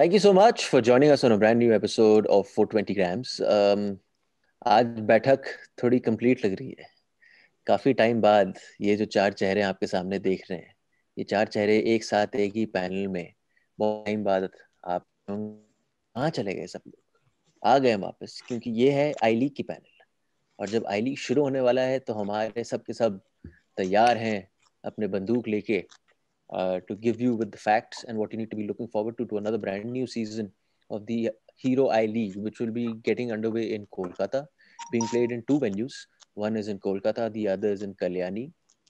Thank you so much for joining us on a brand new episode of 420 grams. आज बैठक थोड़ी complete लग रही है। काफी टाइम बाद ये जो चार चेहरे आपके सामने देख रहे हैं, ये चार चेहरे एक साथ एक ही पैनल में, बहुत टाइम बाद आप कहाँ चले गए? सब लोग आ गए वापस, क्योंकि ये है आई लीग की पैनल। और जब आई लीग शुरू होने वाला है तो हमारे सब के सब तैयार हैं अपने बंदूक लेके, to give you with the facts and what you need to be looking forward to another brand new season of the Hero I League, which will be getting underway in Kolkata, being played in two venues. One is in Kolkata, the other is in Kalyani.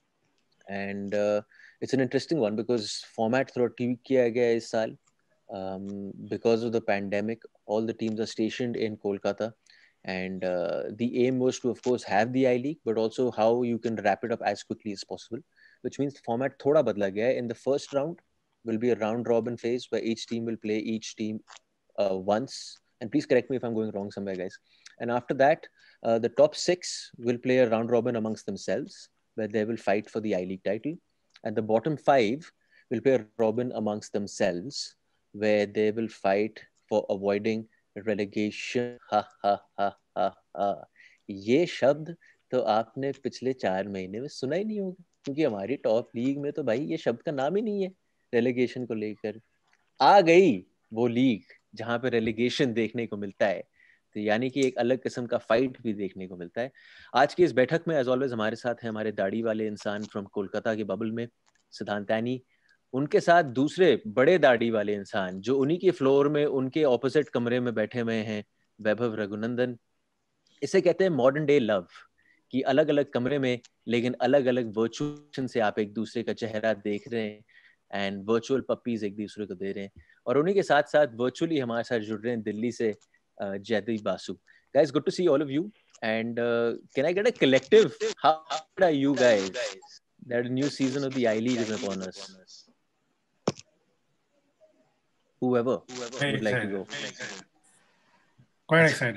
And it's an interesting one because format थोड़ा tweak किया गया है इस साल. Because of the pandemic, all the teams are stationed in Kolkata. And the aim was to, of course, have the I League, but also how you can wrap it up as quickly as possible, which means the format thoda badla gaya hai. In the first round will be a round robin phase where each team will play each team once. And please correct me if I'm going wrong somewhere, guys. And after that, the top six will play a round robin amongst themselves, where they will fight for the I League title. And the bottom five will play a robin amongst themselves, where they will fight for avoiding relegation. Ha ha ha ha ha. ये शब्द तो आपने पिछले 4 महीने में सुना ही नहीं होगा, क्योंकि हमारी टॉप लीग में तो भाई ये शब्द का नाम ही नहीं है रेलेगेशन को लेकर। आ गई वो लीग जहां पे रेलेगेशन देखने को मिलता है, तो यानी कि एक अलग किस्म का फाइट भी देखने को मिलता है। आज की इस बैठक में एज ऑलवेज हमारे साथ हैं हमारे दाढ़ी वाले इंसान फ्रॉम कोलकाता के बबल में, सिद्धांत ऐनी। उनके साथ दूसरे बड़े दाढ़ी वाले इंसान जो उन्हीं के फ्लोर में उनके ऑपोजिट कमरे में बैठे हुए हैं, वैभव रघुनंदन। इसे कहते हैं मॉडर्न डे लव, कि अलग अलग कमरे में लेकिन अलग अलग वर्चुअल से आप एक दूसरे का चेहरा देख रहे हैं एंड वर्चुअल पपीज एक दूसरे को दे रहे हैं। और उन्हीं के साथ साथ वर्चुअली हमारे साथ जुड़ रहे हैं दिल्ली से Jaideep Basu. Guys, good to see all of you. And can I get a collective? How are you guys? That a new season of the I League is upon us. Whoever would like to go. Quite excited.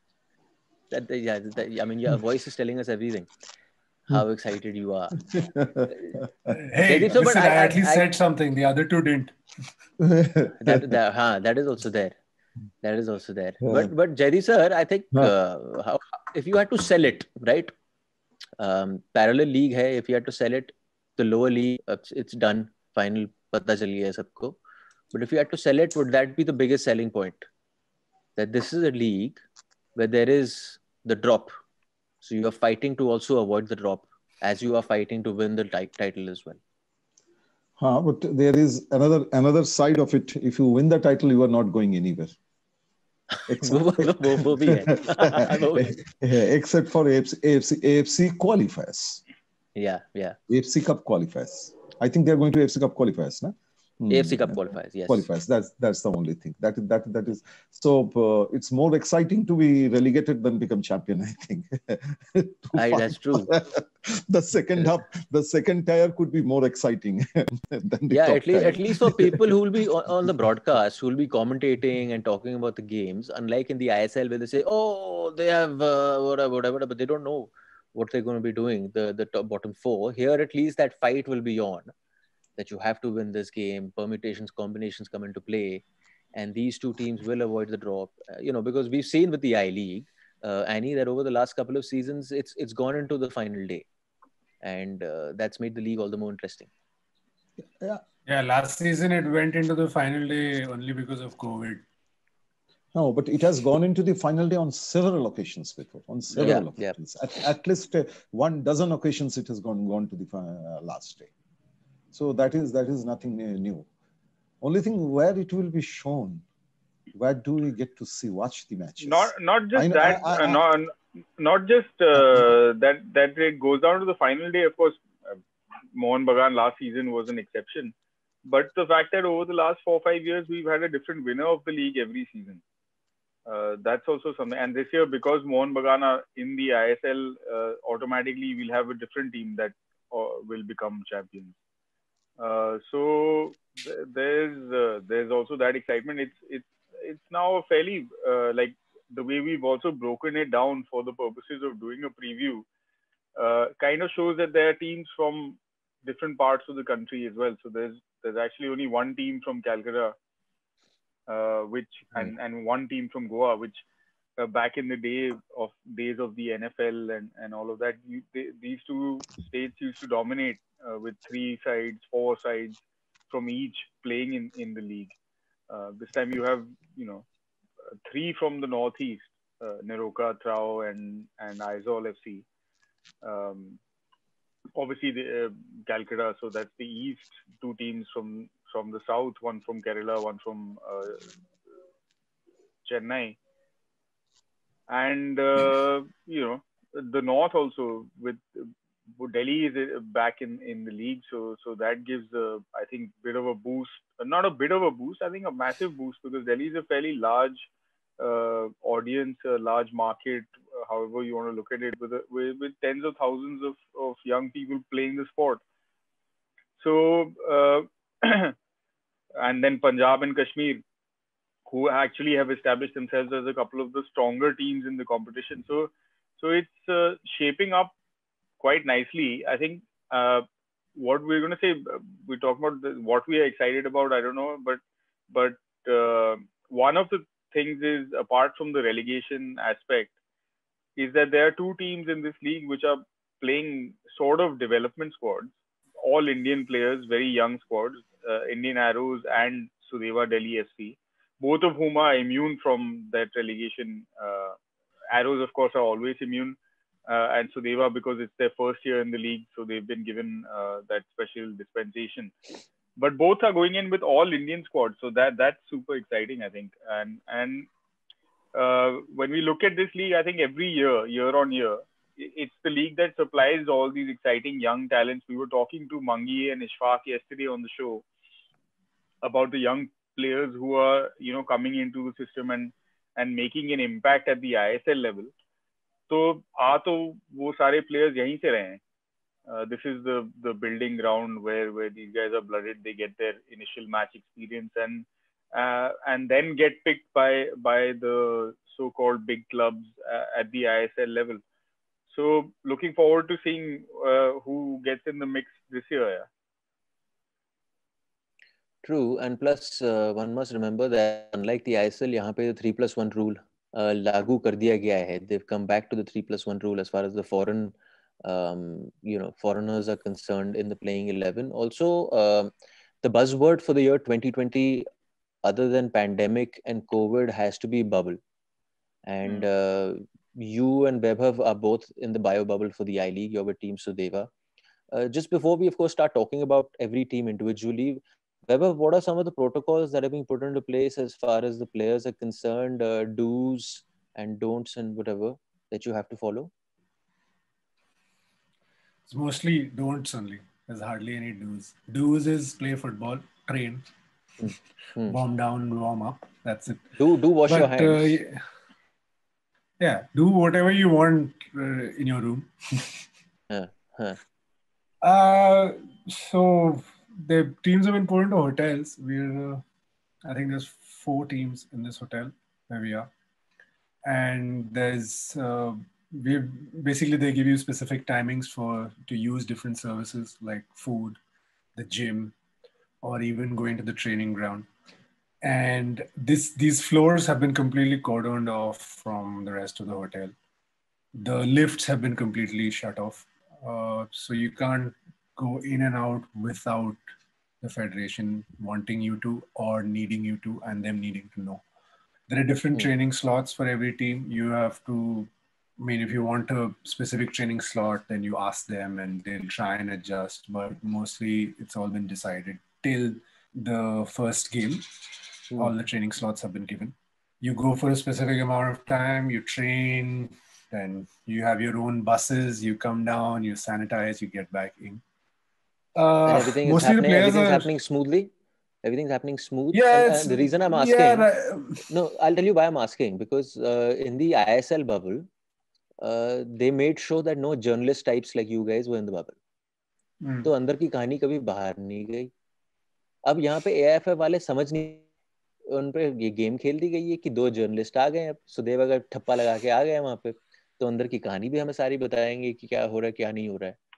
I mean, your voice is telling us everything. How excited you are. Hey, listen, I at least said something. The other two didn't. That is also there. That is also there. But Jaydeep sir, I think if you had to sell it, right? Parallel league hai. If you had to sell it, the lower league, it's done. Final pata chal gaya sabko. But if you had to sell it, would that be the biggest selling point? That this is a league where there is the drop. So you are fighting to also avoid the drop, as you are fighting to win the title as well. But there is another side of it. If you win the title, you are not going anywhere. वो भी है. Except for AFC qualifiers. Yeah. AFC Cup qualifiers. I think they are going to AFC Cup qualifiers, no? AFC Cup qualifies, yes. Qualifies. That's the only thing. That is. So it's more exciting to be relegated than become champion, I think. That's true. The second tier could be more exciting than the top tier. At least for people who will be on the broadcast, who will be commentating and talking about the games, unlike in the ISL where they say, oh, they have whatever, but they don't know what they're going to be doing. The top bottom four here, at least that fight will be on. That you have to win this game, permutations, combinations come into play, and these two teams will avoid the drop. Because we've seen with the I League, Annie, that over the last couple of seasons, it's gone into the final day, and that's made the league all the more interesting. Yeah. Last season it went into the final day only because of COVID. No, but it has gone into the final day on several occasions before. On several occasions, at least 12 occasions, it has gone to the last day. So that is nothing new. Only thing where it will be shown, where do we get to watch the matches? Not just not just that it goes down to the final day. Of course, Mohun Bagan last season was an exception, but the fact that over the last 4 or 5 years we've had a different winner of the league every season. That's also something. And this year, because Mohun Bagan are in the ISL, automatically we'll have a different team that will become champions. So there's also that excitement. It's now a fairly like the way we've also broken it down for the purposes of doing a preview, kind of shows that there are teams from different parts of the country as well. So there's actually only one team from Calcutta which and one team from Goa, which back in the days of the NFL and all of that, these two states used to dominate with 3 sides, 4 sides from each playing in the league. This time you have 3 from the northeast, Neroka, Trau, and Aizawl FC. Obviously the Calcutta, so that's the east. 2 teams from the south, one from Kerala, one from Chennai, and the north also with Delhi is back in the league, so that gives I think bit of a boost. Not a bit of a boost, I think a massive boost, because Delhi is a fairly large audience, a large market, however you want to look at it, with tens of thousands of young people playing the sport. So and then Punjab and Kashmir, who actually have established themselves as a couple of the stronger teams in the competition. So it's shaping up quite nicely. I think what we're going to say, we talk about what we are excited about, I don't know, but one of the things is, apart from the relegation aspect, is that there are 2 teams in this league which are playing sort of development squads, all Indian players, very young squads, Indian Arrows and Sudeva Delhi FC, both of whom are immune from that relegation. Arrows, of course, are always immune, and Sudeva, because it's their first year in the league, so they've been given that special dispensation. But both are going in with all Indian squads, so that's super exciting, I think. And when we look at this league, I think every year on year, it's the league that supplies all these exciting young talents. We were talking to Mangi and Ishfaq yesterday on the show about the young players who are coming into the system and making an impact at the ISL level. So वो सारे players यहीं से रहे हैं. This is the building ground where these guys are blooded. They get their initial match experience and then get picked by the so-called big clubs at the ISL level. So looking forward to seeing who gets in the mix this year. Yeah. True, and plus one must remember that unlike the ISL, यहाँ पे the 3+1 rule लागू कर दिया गया है. They've come back to the 3+1 rule as far as the foreigners are concerned in the playing 11. Also, the buzzword for the year 2020, other than pandemic and COVID, has to be bubble. And you and Vaibhav are both in the bio bubble for the I-League. You're with Team Sudeva. Just before we, of course, start talking about every team individually, Vaibhav, what are some of the protocols that are being put into place as far as the players are concerned, do's and don'ts and whatever that you have to follow? It's mostly don'ts only. There's hardly any do's. Do's is play football, train, warm down, warm up. That's it. Do wash your hands. Yeah, do whatever you want in your room. So the teams have been put into hotels. I think there's 4 teams in this hotel where we are, and there's basically they give you specific timings to use different services like food, the gym, or even going to the training ground. And these floors have been completely cordoned off from the rest of the hotel. The lifts have been completely shut off. So you can't go in and out without the federation wanting you to or needing you to and them needing to know. There are different training slots for every team. You have to, if you want a specific training slot, then you ask them and they'll try and adjust. But mostly it's all been decided till the first game. All the training slots have been given. You go for a specific amount of time, you train, then you have your own buses, you come down, you sanitize, you get back in. And everything is happening smoothly? Everything's happening smooth? Yeah. And the reason I'm asking, no, I'll tell you why I'm asking. Because in the ISL bubble, they made sure that no journalist types like you guys were in the bubble. तो अंदर की कहानी कभी बाहर नहीं गई. अब यहाँ पे AIFF वाले समझ नहीं, उन पे ये गेम खेल दी गई है कि 2 जर्नलिस्ट आ गए हैं, सुदेव अगर ठप्पा लगा के आ गए वहां पे, तो अंदर की कहानी भी हमें सारी बताएंगे कि क्या हो रहा है क्या नहीं हो रहा है.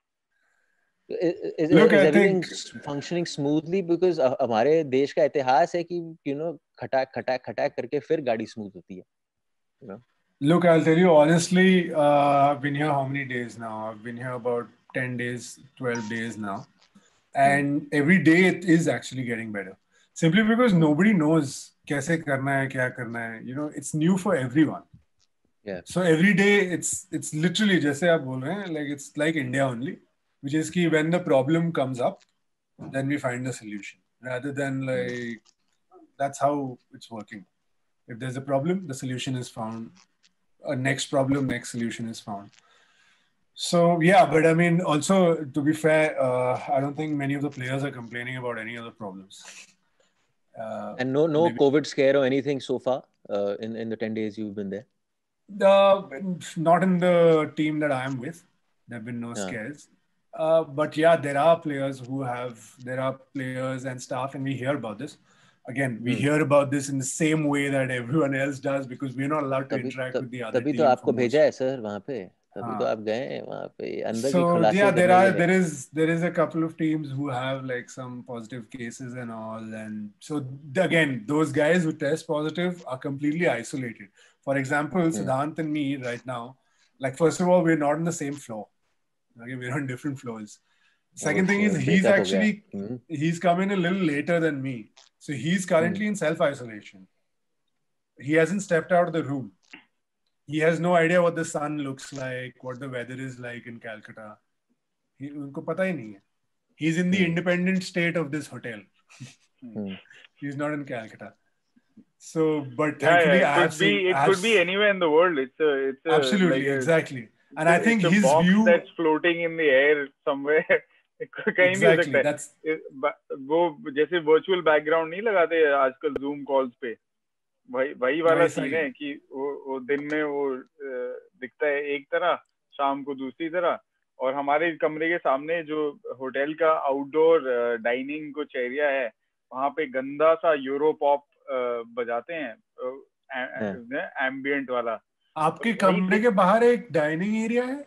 Is everything functioning smoothly? Because हमारे देश का इतिहास है कि खटाक करके फिर गाड़ी स्मूथ होती है, you know? Look, I'll tell you honestly, I've been here how many days now? I've been here about 10 days, 12 days now. And every day it is actually getting better. Simply because nobody knows kaise karna hai, kya karna hai. You know, it's new for everyone. Yeah. So every day it's literally, jaise aap bol rahe hain, like it's like India only, which is ki when the problem comes up, then we find the solution. Rather than like, that's how it's working. If there's a problem, the solution is found. Next problem, next solution is found. So yeah, but I mean, also to be fair, I don't think many of the players are complaining about any of the problems. And no maybe. COVID scare or anything so far in the 10 days you've been there? Not in the team that I am with. There have been no scares. But yeah, there are players and staff, and we hear about this. Again, we hear about this in the same way that everyone else does, because we're not allowed to interact with the other team. तभी तो आपको भेजा है sir वहाँ पे, तभी तो आप गए वहाँ पे अंदर की खुलासे yeah, there is a couple of teams who have like some positive cases and all, and so again, those guys who test positive are completely isolated. For example, Siddhant and me right now, like first of all, we're not on the same floor. Okay, we're on different floors. Second thing is he's come in a little later than me. So he's currently in self-isolation. He hasn't stepped out of the room. He has no idea what the sun looks like, what the weather is like in Calcutta. Unko pata hi nahi hai. He's in the independent state of this hotel. He's not in Calcutta. So, but thankfully, it could be anywhere in the world. It's absolutely, like exactly. And I think his box view that's floating in the air somewhere. कहीं भी हो सकता है. वो जैसे virtual background नहीं लगाते आजकल Zoom calls पे, वही वाला सीन है कि वो दिन में वो दिखता है एक तरह, शाम को दूसरी तरह. और हमारे कमरे के सामने जो होटल का आउटडोर डाइनिंग कुछ एरिया है, वहाँ पे गंदा सा यूरो पॉप बजाते हैं, एम्बियंट वाला. आपके कमरे के बाहर एक डाइनिंग एरिया है,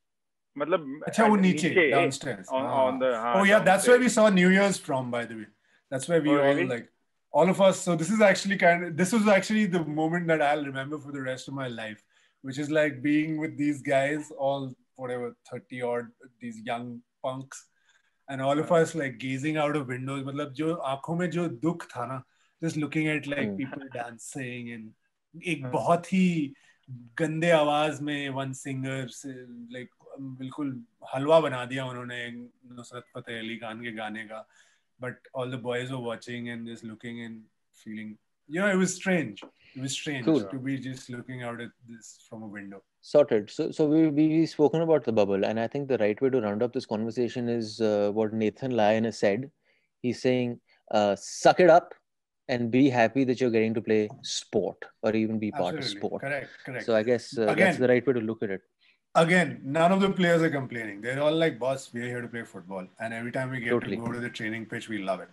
मतलब अच्छा वो नीचे downstairs. Oh yeah, that's where we saw New Year's from, by the way. That's where we all like all of us. So this was actually the moment that I'll remember for the rest of my life, which is like being with these guys, all whatever 30 odd, these young punks, and all of us like gazing out of windows. मतलब जो आँखों में जो दुख था ना, just looking at like people dancing, and एक बहुत ही गंदे आवाज में one singer से like बिल्कुल हलवा बना दिया उन्होंने नुसरत फतेह अली खान के गाने का. But all the boys were watching and just looking and feeling, you know, it was strange. It was strange to be just looking out at this from a window. Sorted. So we've spoken about the bubble, and I think the right way to round up this conversation is what Nathan Lyon has said. He's saying, suck it up and be happy that you're getting to play sport or even be part of sport. Correct. So I guess that's the right way to look at it. Again, none of the players are complaining. They're all like, boss, we're here to play football. And every time we get to go to the training pitch, we love it.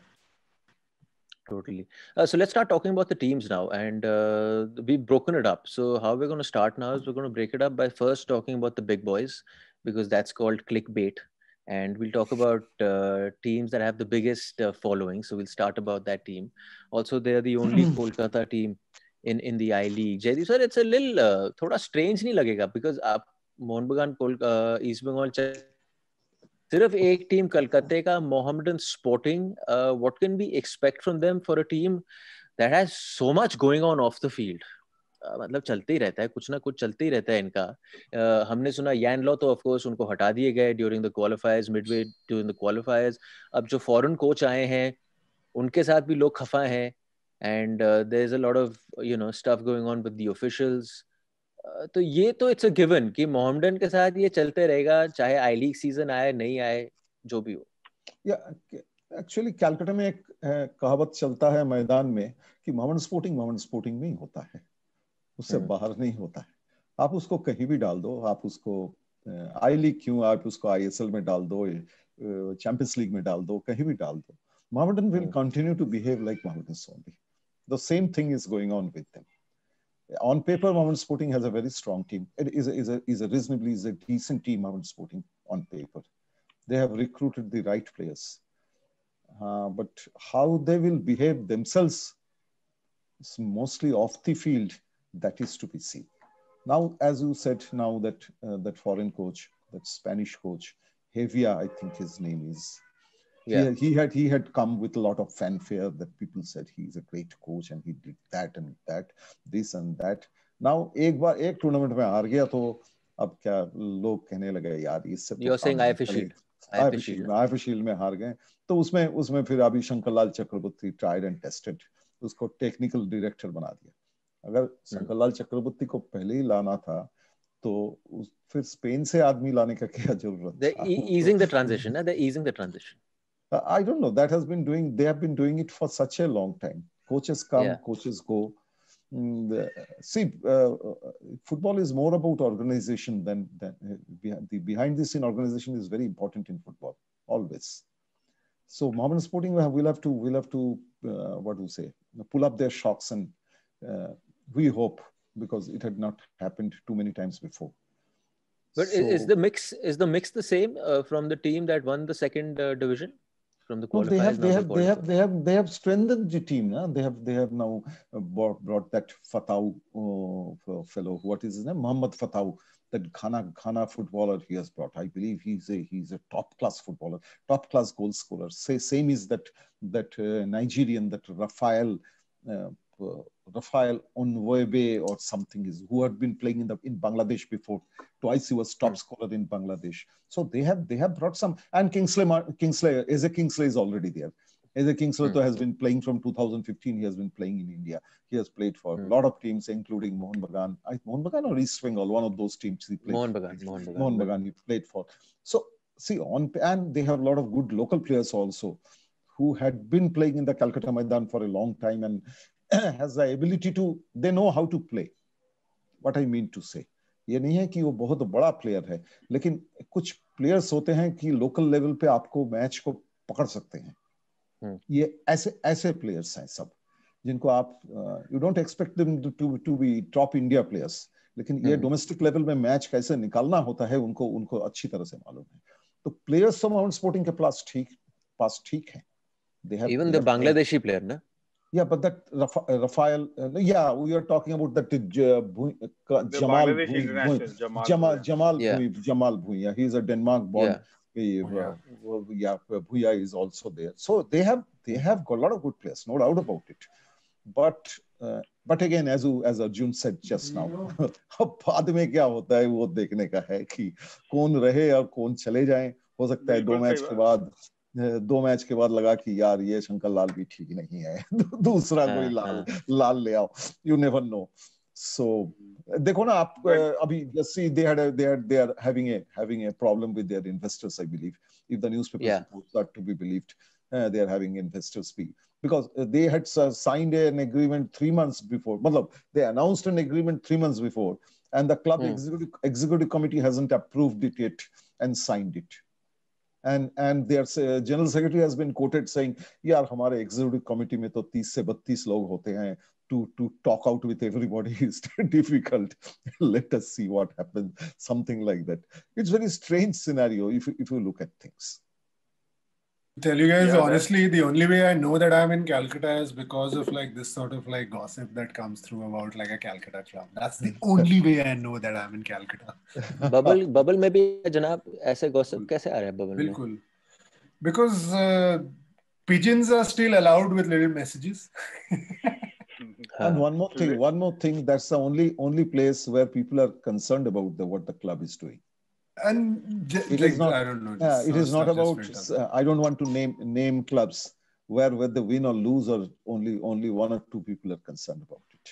Totally. So let's start talking about the teams now. And we've broken it up. So how we're going to start now is we're going to break it up by first talking about the big boys, because that's called clickbait. And we'll talk about teams that have the biggest following. So we'll start about that team. Also, they're the only Kolkata team in the I-League. Jaideep sir, it's a little thoda strange नहीं लगेगा, because आप मोहन बगान east Bengal सिर्फ एक team कलकत्ते का Mohammedan Sporting. What can we expect from them for a team that has so much going on off the field? मतलब चलते ही रहता है, कुछ ना कुछ चलते ही रहता है इनका. हमने सुना यान लॉ तो ऑफ कोर्स उनको हटा दिए गए during the qualifiers, midway during the qualifiers. अब जो फॉरेन कोच आए हैं उनके साथ भी लोग खफा हैं, and there is a lot of stuff going on with the officials. तो ये तो इट्स अ गिवन कि मोहम्मडन के साथ ये चलते रहेगा, चाहे आई लीग सीजन आए नहीं आए, जो भी हो. एक्चुअली कैलकाटा में एक कहावत चलता है मैदान में कि मोहम्मडन स्पोर्टिंग में ही होता है, उससे बाहर नहीं होता है. आप उसको कहीं भी डाल दो, आप उसको आई लीग क्यों, आप उसको ISL में डाल दो, चैंपियंस लीग में डाल दो, कहीं भी डाल दो, Mohammedan will continue to behave like Mohammedan only. The same thing is going on with them. On paper, Mohammedan Sporting has a very strong team. It is a decent team, Mohammedan Sporting, on paper. They have recruited the right players. But how they will behave themselves It's mostly off the field that is to be seen. Now, as you said, now that that foreign coach, that Spanish coach, Hevia, I think his name is. Yeah. He had come with a lot of fanfare that people said he's a great coach and he did that and that, this and that. Now, एक tournament में हार गया तो अब क्या लोग कहने लगे यार इससे You're saying IFA Shield में हार गए तो उसमें फिर अभी Shankarlal Chakraborty tried and tested उसको टेक्निकल डायरेक्टर बना दिया. अगर शंकरलाल चक्रवर्ती को पहले ही लाना था तो फिर स्पेन से आदमी लाने का क्या जरूरत था? Easing the transition, they're easing the transition. I don't know. They have been doing it for such a long time. Coaches come, coaches go. See, football is more about organization than the behind the scene organization is very important in football always. So Mohammedan Sporting will have to what do you say, pull up their shocks, and we hope, because it had not happened too many times before. But so, is the mix the same from the team that won the second division? From the qualifiers, they have strengthened the team. Huh? They have now brought that Fatau fellow. What is his name? Mohammad Fatau, that Ghana footballer he has brought. I believe he's a top class footballer, top class goal scorer. Same is that Nigerian, that Rafael Onwebe or something is, who had been playing in Bangladesh before. Twice he was top scorer in Bangladesh. So they have brought some, and Eze Kingsley is already there. Eze Kingsley has been playing from 2015. He has been playing in India. He has played for a lot of teams, including Mohun Bagan or East Bengal, one of those teams he played. Mohun Bagan he played for. So see, and they have a lot of good local players also, who had been playing in the Calcutta Maidan for a long time and has the ability to, they know how to play. What I mean to say, ये नहीं है कि वो बहुत बड़ा player है, लेकिन कुछ प्लेयर्स होते हैं कि लोकल लेवल पे आपको मैच को पकड़ सकते हैं. ये ऐसे प्लेयर्स हैं सब, जिनको आप you don't expect them to be top India players, लेकिन ये डोमेस्टिक लेवल में मैच कैसे निकालना होता है उनको अच्छी तरह से मालूम है. तो प्लेयर्स तो माउंट स्पोर्टिंग के पास ठीक है. Even the Bangladeshi player, na? Yeah, but that Rafael, we are talking about that Jamal Bhuiya. Yeah, he's a Denmark born. Bhuiya is also there. So they have got a lot of good players, no doubt about it. But again, as Arjun said just now, अब बाद में क्या होता है वो देखने का है कि कौन रहे और कौन चले जाएं. हो सकता है दो मैच के बाद लगा कि यार ये शंकर लाल भी ठीक नहीं है, दूसरा कोई लाल ले आओ. You never know. So देखो ना आप अभी just see they are having a problem with their investors, I believe, if the newspaper reports are to be believed. They are having investors fee because they had signed an agreement 3 months before. They announced an agreement 3 months before, and the club executive committee hasn't approved it yet and signed it. And their general secretary has been quoted saying, "यार हमारे executive committee में तो 30 से 32 लोग होते हैं. To talk out with everybody is difficult. Let us see what happens." Something like that. It's a very strange scenario if you look at things. Tell you guys honestly, the only way I know that I'm in Calcutta is because of like this sort of like gossip that comes through about like a Calcutta club. That's the only way I know that I'm in Calcutta. Bubble में भी जनाब ऐसे gossip कैसे आ रहा है bubble में? बिल्कुल. Because pigeons are still allowed with little messages. And one more thing. That's the only place where people are concerned about what the club is doing. And it is not. I don't know. It is not about. I don't want to name clubs where they win or lose, or only 1 or 2 people are concerned about it.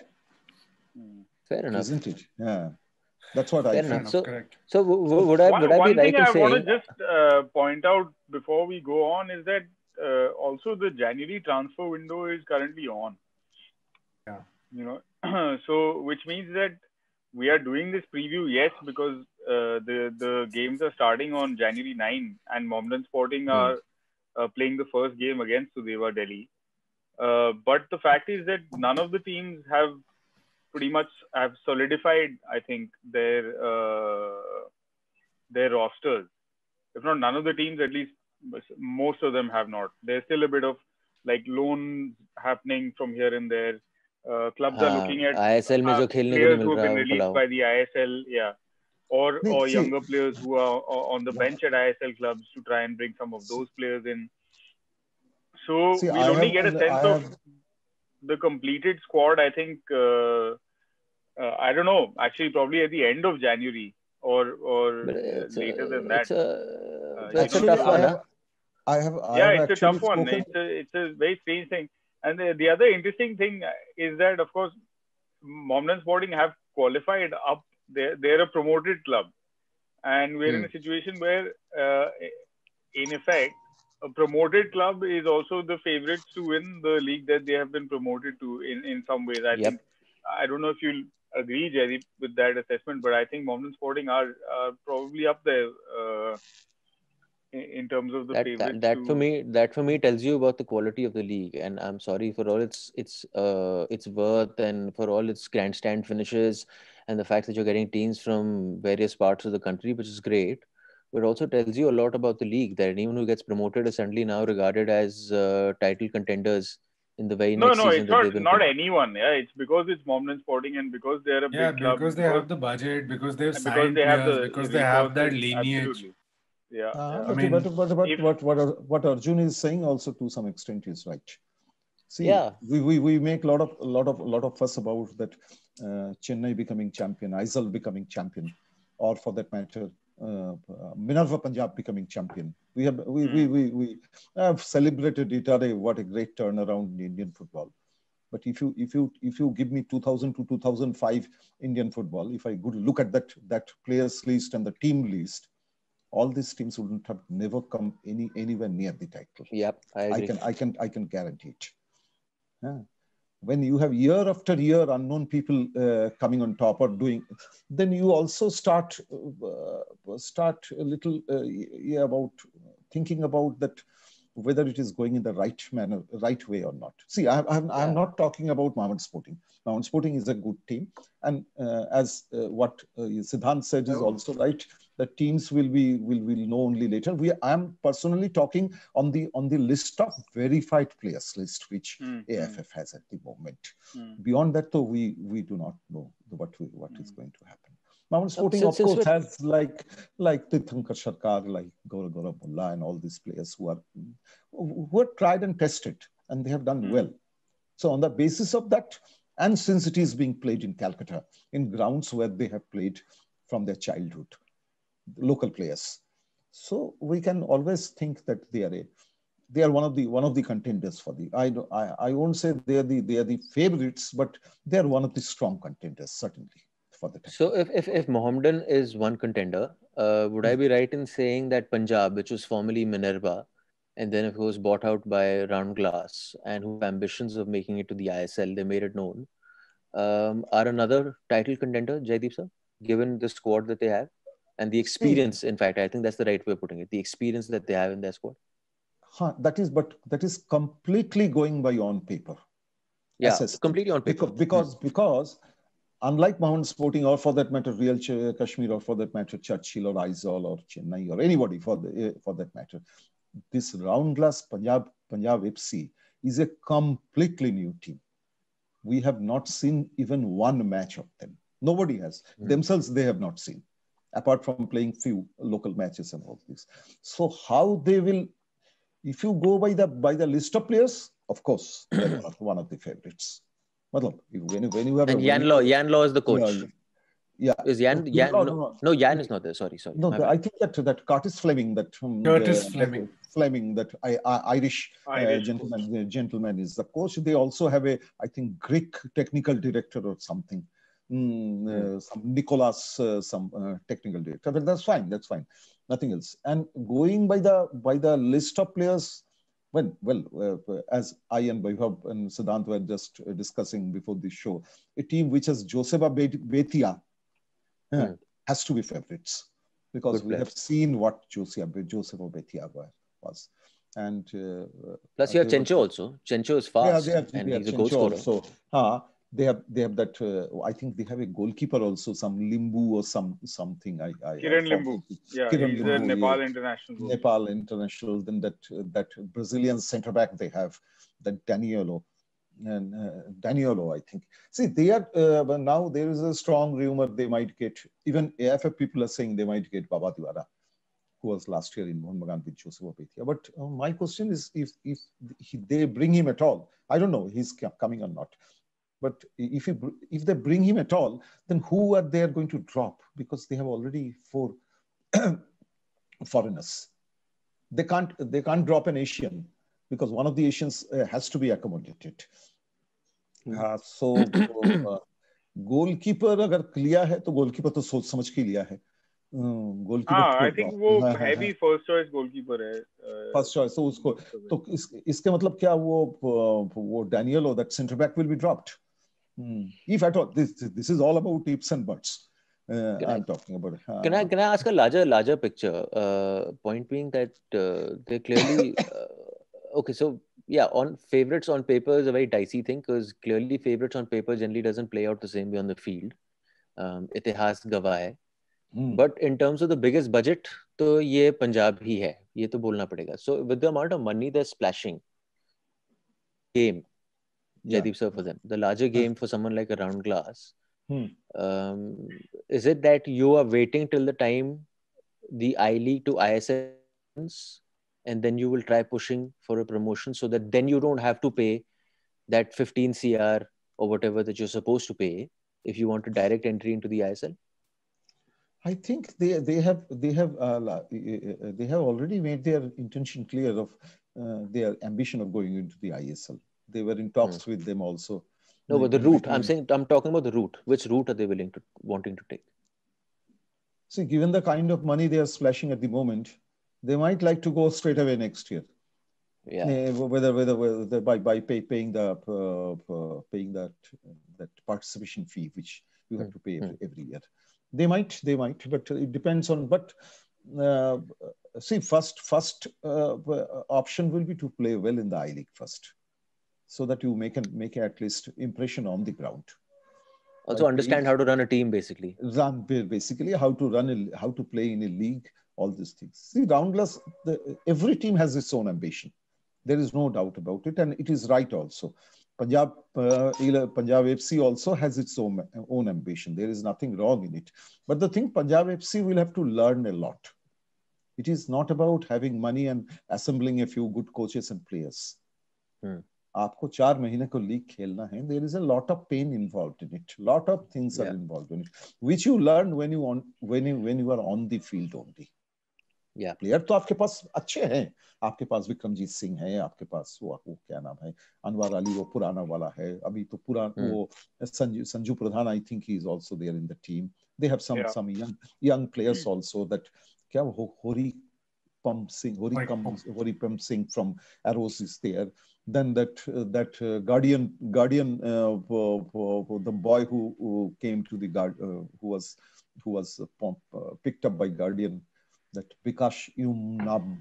Fair enough, isn't it? Yeah, that's what I feel. So would I be right to say? One thing I want to just point out before we go on is that also the January transfer window is currently on. Yeah. You know, so which means that we are doing this preview, yes, because the games are starting on January 9 and Mohammedan Sporting are playing the first game against Sudeva Delhi. But the fact is that none of the teams have pretty much solidified, I think, their rosters. If not none of the teams, at least most of them have not. There's still a bit of like loans happening from here and there. clubs are looking at ISL में जो खेलने को players नहीं who mill have रहा been है released by the ISL, or younger players who are on the bench at ISL clubs to try and bring some of those players in. So we'll only get a sense of the completed squad, I think, I don't know, actually probably at the end of January or later than that. It's a tough one. It's a tough one. It's a very strange thing. And the other interesting thing is that, of course, Mohammedan Sporting have qualified up. They're a promoted club. And we're in a situation where, in effect, a promoted club is also the favorites to win the league that they have been promoted to in some ways. I think, I don't know if you'll agree, Jaideep, with that assessment, but I think Mohammedan Sporting are probably up there in terms of the favorites. That for me tells you about the quality of the league. And I'm sorry, for all its worth and for all its grandstand finishes and the fact that you're getting teams from various parts of the country, which is great. But it also tells you a lot about the league, that anyone who gets promoted is suddenly now regarded as title contenders in the very next season. It's not anyone. Yeah, it's because it's Mohammedan Sporting and because they're a big club. Because they have the budget, because they've signed players, because they have that lineage. Absolutely. Yeah. I mean, what Arjun is saying also to some extent is right. See, we make a lot of fuss about that Chennai becoming champion, Aizawl becoming champion, or for that matter, Minerva Punjab becoming champion. We have celebrated it. What a great turnaround in Indian football. But if you give me 2000 to 2005 Indian football, if I look at that players list and the team list, all these teams wouldn't have never come anywhere near the title. Yep, I agree. I can guarantee it. Yeah. When you have year after year unknown people coming on top or doing, then you also start a little about thinking about that, whether it is going in the right way or not. See, I'm not talking about Mohammedan Sporting. Mohammedan Sporting is a good team, and as what Siddhant said is also right. The teams will know only later. I'm personally talking on the list of verified players list, which AFF has at the moment. Beyond that, though, we do not know what is going to happen. Mohammedan Sporting, of course, has like Tirthankar Sarkar, like Gaurav Mullah, and all these players who are tried and tested, and they have done well. So on the basis of that, and since it is being played in Calcutta, in grounds where they have played from their childhood, local players, so we can always think that they are one of the contenders for the. I won't say they are the favorites, but they are one of the strong contenders certainly for the title. So if Mohammedan is one contender, would I be right in saying that Punjab, which was formerly Minerva, and then of course bought out by Round Glass, and who have ambitions of making it to the ISL, they made it known, are another title contender, Jaideep sir, given the squad that they have? And the experience, in fact, I think that's the right way of putting it. The experience that they have in their squad. That is completely going by on paper. Yeah, completely on paper. Because unlike Mohammedan Sporting, or for that matter, Real Kashmir, or for that matter, Churchill or Aizawl or Chennai or anybody for that matter, this Round Glass Punjab FC is a completely new team. We have not seen even one match of them. Nobody has. Themselves, they have not seen, apart from playing few local matches and all this. So how they will, if you go by the list of players, of course, they're one of the favorites. When you have Jan Law is the coach. Yeah. Is Jan? No, Jan is not there. Sorry. No, I think that Curtis Fleming, that Irish gentleman is the coach. They also have I think Greek technical director or something. Some Nicholas, some technical director, but that's fine. Nothing else. And going by the list of players, as I and Vaibhav and Siddhant were just discussing before this show, a team which has Joseba Betia has to be favorites, because we have seen what Joseba Betia was. And plus you have Chencho also. Chencho is fast, and he's a goal scorer. So they have that. I think they have a goalkeeper also, some Limbu or something. Kiran Limbu. Yeah, he's a Nepal international. Nepal international. Then that Brazilian centre back they have, that Danielo. Daniolo, I think. See, they are but now there is a strong rumor they might get, even AFF people are saying they might get Baba Diwara, who was last year in Mohun Bagan with Joseph Obetia. But my question is, if they bring him at all, I don't know he's coming or not. But if they bring him at all, then who are they going to drop? Because they have already 4 foreigners. They can't drop an Asian, because one of the Asians has to be accommodated. So goalkeeper अगर लिया है तो goalkeeper तो सोच समझ के लिया है. I think वो heavy first choice goalkeeper है. First choice. So उसको तो इसके मतलब क्या वो Daniolo, that centre back, will be dropped. If at all, this is all about ifs and buts. I'm talking about. Can I ask a larger picture? Point being that they clearly okay. So yeah, on favorites on paper is a very dicey thing, because clearly favorites on paper generally doesn't play out the same way on the field. इतिहास गवाह है. But in terms of the biggest budget, तो ये पंजाब ही है. ये तो बोलना पड़ेगा. So with the amount of money they're splashing, game. Jaideep sir, for them, the larger game for someone like a Round Glass, is it that you are waiting till the time the I-League to ISL and then you will try pushing for a promotion, so that then you don't have to pay that 15 CR or whatever that you're supposed to pay if you want a direct entry into the ISL? I think they have already made their intention clear of their ambition of going into the ISL. They were in talks with them also. No, but the route, I'm talking about the route. Which route are they wanting to take? See, given the kind of money they are splashing at the moment, they might like to go straight away next year. Yeah. Whether by paying that participation fee, which you have to pay every year. They might, but it depends on. But see, first option will be to play well in the I-League first, so that you make at least impression on the ground. Also understand how to run a team, basically. How to play in a league, all these things. See, Round Glass, every team has its own ambition. There is no doubt about it, and it is right also. Punjab FC also has its own ambition. There is nothing wrong in it. But the thing, Punjab FC will have to learn a lot. It is not about having money and assembling a few good coaches and players. आपको 4 महीने को league खेलना है. There is a lot of pain involved in it. Lot of things are involved in it, which you learn when you are on the field only. Yeah. Player तो आपके पास अच्छे हैं. आपके पास विक्रमजीत सिंह है, आपके पास वो क्या नाम है, अनवर अली, वो पुराना वाला है. अभी तो वो संजू प्रधान, I think he is also there in the team. They have some young players also. That क्या Horipam Singh from Arrows is there. Then that Guardian, the boy who came to the who was picked up by Guardian, that Vikash Yumnam.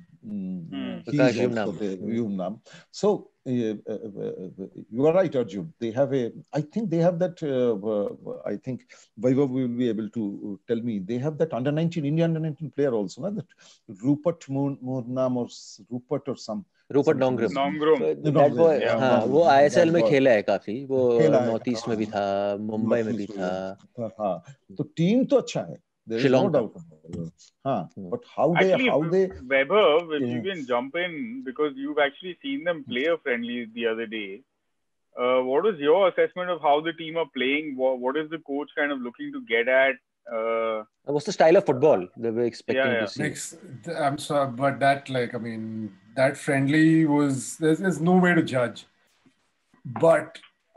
Yumnam. So you are right, Arjun. They have I think they have that. I think Vaibhav will be able to tell me. They have that under-19 Indian under-19 player also, no? That Rupert Murnam or Rupert or some. Rupert Nongrum. हाँ, वो ISL में खेला है काफी. वो north east में भी था, मुंबई में भी था. हाँ, तो टीम तो अच्छा है. There is no doubt. But how they Vaibhav, if you can jump in, because you've actually seen them play a friendly the other day. What is your assessment of how the team are playing? What is the coach kind of looking to get at? What's the style of football they were expecting to see? I'm sorry, but that that friendly was, there's no way to judge. But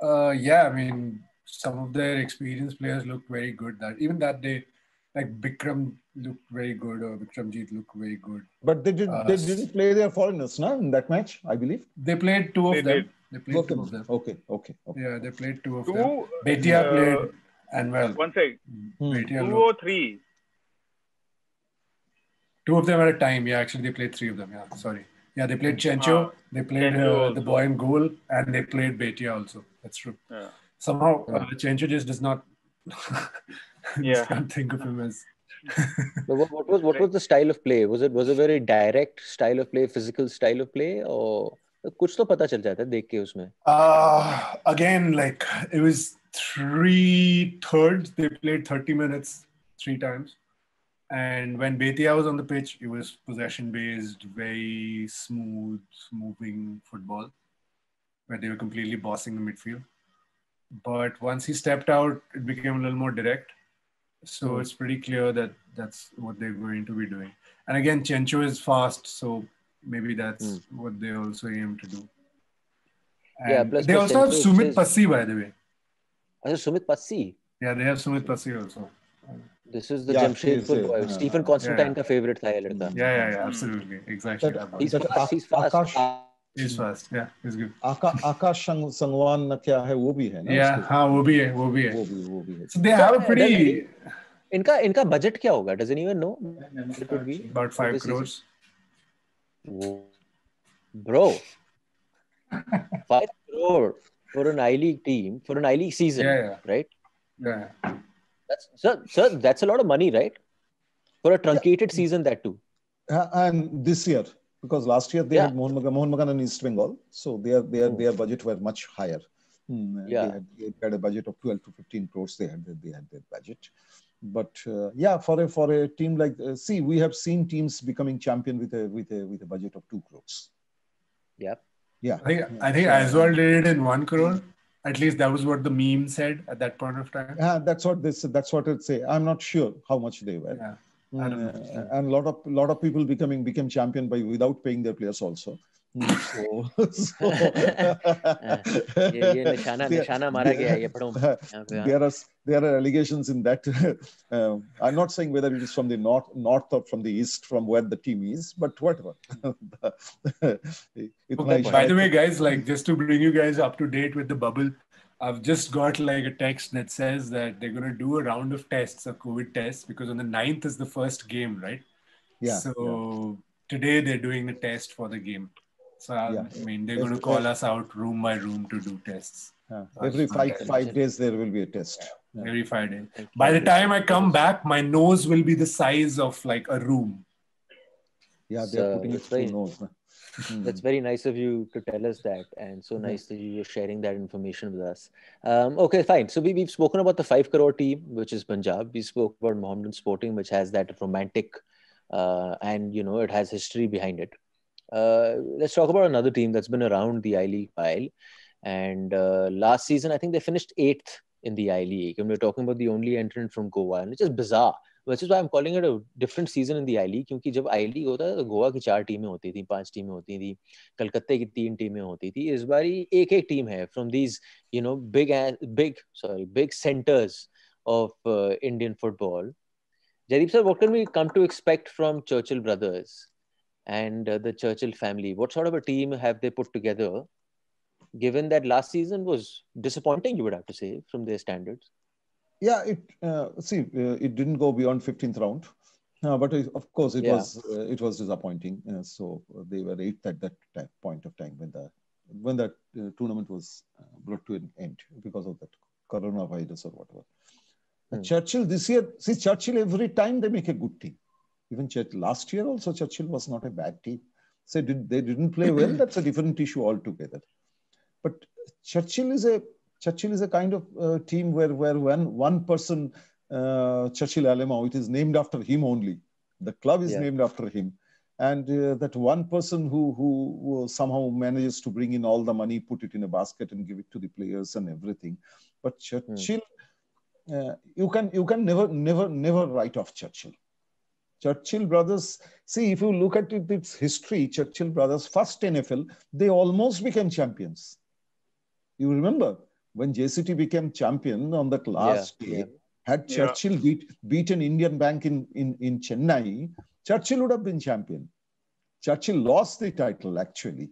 some of their experienced players looked very good. Even that day, like Bikram looked very good, or Vikramjeet looked very good. But they didn't play their foreigners, no, in that match, I believe. They played two of them. They played two of them. Okay. Yeah, they played two of them. Bhatia played, and well. One sec. 2 or 3? 2 of them at a time. Yeah, actually they played 3 of them. Yeah, sorry. Yeah, they played Chencho. They played the boy in goal, and they played Bhatia also. That's true. Yeah. Somehow Chencho just does not. Just can't think of him as. But what was the style of play? Was it a very direct style of play, physical style of play, or तो कुछ तो पता चल जाता है देख के उसमें. Again, like it was 3/3. They played 30 minutes 3 times. And when Betia was on the pitch, it was possession-based, very smooth, moving football, where they were completely bossing the midfield. But once he stepped out, it became a little more direct. So it's pretty clear that that's what they're going to be doing. And again, Chencho is fast, so maybe that's what they also aim to do. And yeah, plus they also have Sumit Passi, by the way. Sumit Passi? Yeah, they have Sumit Passi also. This is the Jamshedpur boy. Stephen Constantine का favorite था ये लड़का. Yeah, absolutely, exactly. He's fast. He's fast. He's fast. Yeah, he's good. आकाश संगवान क्या है वो भी है ना? Yeah, हाँ वो भी है. So they have a pretty. इनका budget क्या होगा? Doesn't even know. It would be about 5 crores. Bro, 5 crore for an I-League team, for an I-League season, right? Yeah. Sir, that's a lot of money, right? For a truncated season, that too. And this year, because last year they had Mohan Bagan and East Bengal, so their budget were much higher. They had a budget of 12 to 15 crores. They had their budget. But for a team like we have seen teams becoming champion with a budget of 2 crores. Yeah. I think Aizawl did it in 1 crore. At least that was what the meme said at that point of time. Yeah, that's what it say. I'm not sure how much they were. Yeah, I don't know. And lot of people became champion without paying their players also. ये निशाना मारा गया है ये पढ़ो. There are allegations in that. I'm not saying whether it is from the north or from the east, from where the team is, but whatever. By the way, guys, like just to bring you guys up to date with the bubble, I've just got like a text that says that they're going to do a round of tests, a COVID test, because on the 9th is the first game, right? Yeah. So today they're doing a test for the game. So I mean, they're going to call us out room by room to do tests. Every five days there will be a test. Every 5 days. By the time I come back, my nose will be the size of like a room. Yeah, they're putting it through nose. That's very nice of you to tell us that, and so nice that you're sharing that information with us. Okay, fine. So we've spoken about the 5 crore team, which is Punjab. We spoke about Mohammedan Sporting, which has that romantic, and it has history behind it. Let's talk about another team that's been around the I-League while. And last season, I think they finished 8th in the I-League. And we're talking about the only entrant from Goa. And it's just bizarre. Which is why I'm calling it a different season in the I-League. क्योंकि जब I-League होता है तो गोवा की 4 टीमें होती थी, 5 टीमें होती थी, कलकत्ते की 3 टीमें होती थी. इस बारी एक टीम है from these big centers of Indian football. Jaideep sir, what can we come to expect from Churchill brothers and the Churchill family? What sort of a team have they put together, given that last season was disappointing, you would have to say, from their standards? Yeah, it didn't go beyond 15th round, but of course it was disappointing. So they were 8th at that point of time when that tournament was brought to an end because of that coronavirus or whatever. Churchill this year, Churchill every time they make a good team. Even last year also Churchill was not a bad team. So they didn't play well. That's a different issue altogether. But Churchill is a kind of team where when one person, Churchill Alemao, it is named after him only. The club is named after him. And that one person who somehow manages to bring in all the money, put it in a basket and give it to the players and everything. But Churchill, you can never write off Churchill. Churchill brothers, see, if you look at its history, Churchill brothers, first NFL, they almost became champions. You remember when JCT became champion on that last day, had Churchill beaten Indian Bank in Chennai, Churchill would have been champion. Churchill lost the title actually.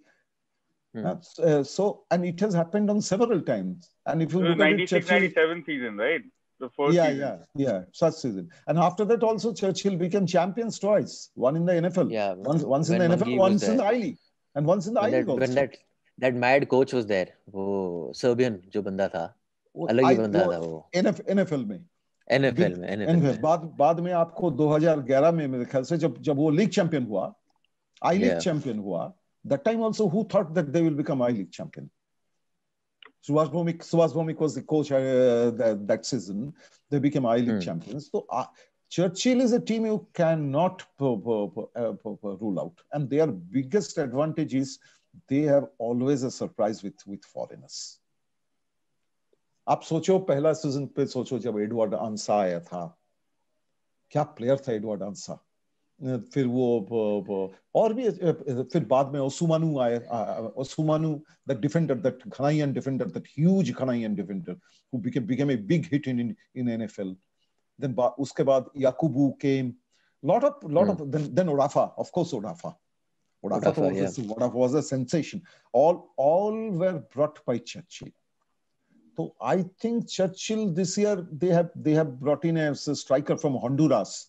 And it has happened on several times. And if you look at it, 96-97 season, right? The first season. Such season. And after that also Churchill became champions twice. One in the NFL, once in the NFL, once in the I-League, and once in the I-League also. When that mad coach was there, वो Serbian जो बंदा था, अलग ही बंदा था वो. NFL में. NFL. बाद में आपको 2011 में मेरे ख्याल से जब वो लीग चैंपियन हुआ, I-League चैंपियन हुआ, That time also, who thought that they will become I-League champion? Subhash Bhomik was the coach that season. They became I-League champions. So Churchill is a team you cannot rule out. And their biggest advantage is they have always a surprise with foreigners. आप सोचो पहला season पे सोचो जब Edward अंसा आया था, क्या player था एडवर्ड अंसा. फिर वो और भी फिर बाद में ओसुमानु आया, ओसुमानु the defender, that Ghanaian defender, that huge Ghanaian defender who became a big hit in NFL. Then उसके बाद Yakubu came, lot of then Orafa, of course Orafa was a sensation. All were brought by Churchill. So I think Churchill this year they have brought in a striker from Honduras.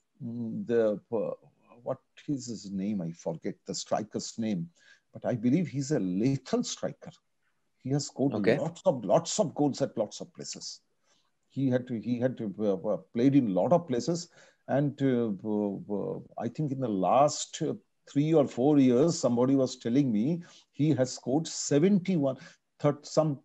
What is his name? I forget the striker's name, but I believe he's a lethal striker. He has scored lots of goals at lots of places. He had to played in a lot of places, and I think in the last 3 or 4 years, somebody was telling me he has scored 71. For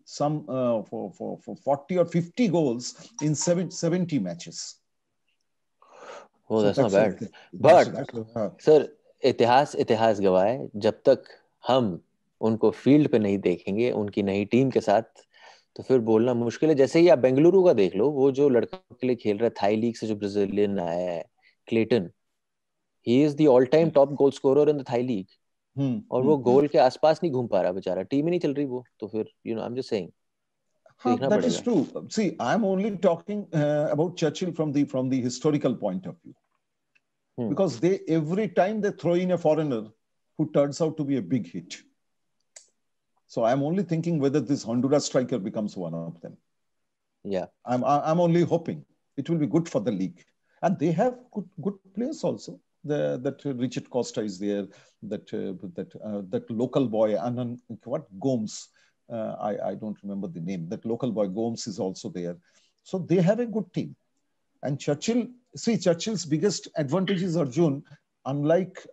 40 or 50 goals in 70 matches. Oh, that's not bad. But sir, इतिहास गवाह है, जब तक हम उनको field पे नहीं देखेंगे उनकी नई टीम के साथ, तो फिर बोलना मुश्किल है. जैसे ही आप बेंगलुरु का देख लो, वो जो लड़का के लिए खेल रहा है थाई लीग से, जो ब्राजीलियन आया है Clayton, he is the all time top goal scorer in the Thai League. और वो गोल के आसपास नहीं घूम पा रहा बेचारा, टीम ही नहीं चल रही वो. तो फिर I am just saying that is true. See, I'm only talking about Churchill from the historical point of view, because every time they throw in a foreigner who turns out to be a big hit. So I'm only thinking whether this Honduras striker becomes one of them. Yeah, I'm only hoping it will be good for the league, and they have good players also. That Richard Costa is there. That local boy Gomes. I don't remember the name. That local boy Gomes is also there. So they have a good team. And Churchill's biggest advantage is Arjun. Unlike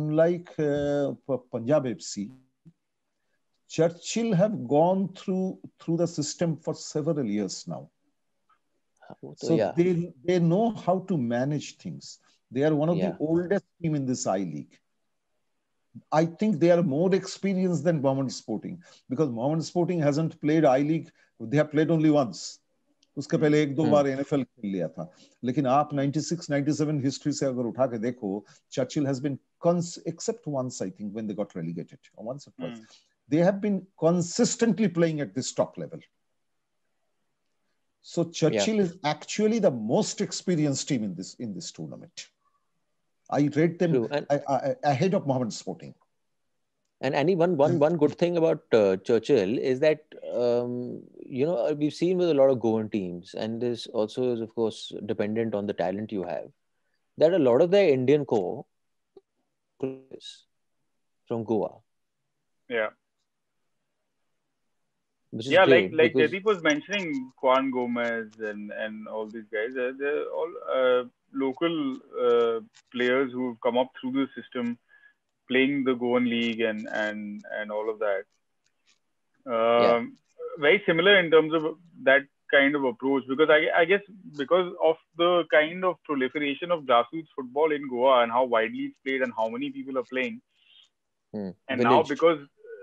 Punjab FC, Churchill have gone through the system for several years now. So they know how to manage things. They are one of the oldest team in this I-League. I think they are more experienced than Mohammedan Sporting, because Mohammedan Sporting hasn't played I-League. They have played only once. उसके पहले 1-2 बार NFL खेल लिया था. लेकिन आप 96-97 history से अगर उठा के देखो, Churchill has been except once, I think, when they got relegated, or once or twice. They have been consistently playing at this top level. So Churchill is actually the most experienced team in this tournament. I rate them ahead of Mohammedan Sporting. And Annie, one good thing about Churchill is that we've seen with a lot of Goan teams, and this also is of course dependent on the talent you have, that a lot of the Indian core players from Goa. Yeah. Like Jaideep was mentioning, Juan Gomez and all these guys. They're all local players who've come up through the system, playing the Goan League and all of that. Very similar in terms of that kind of approach, because I guess because of the kind of proliferation of grassroots football in Goa and how widely it's played and how many people are playing, and now because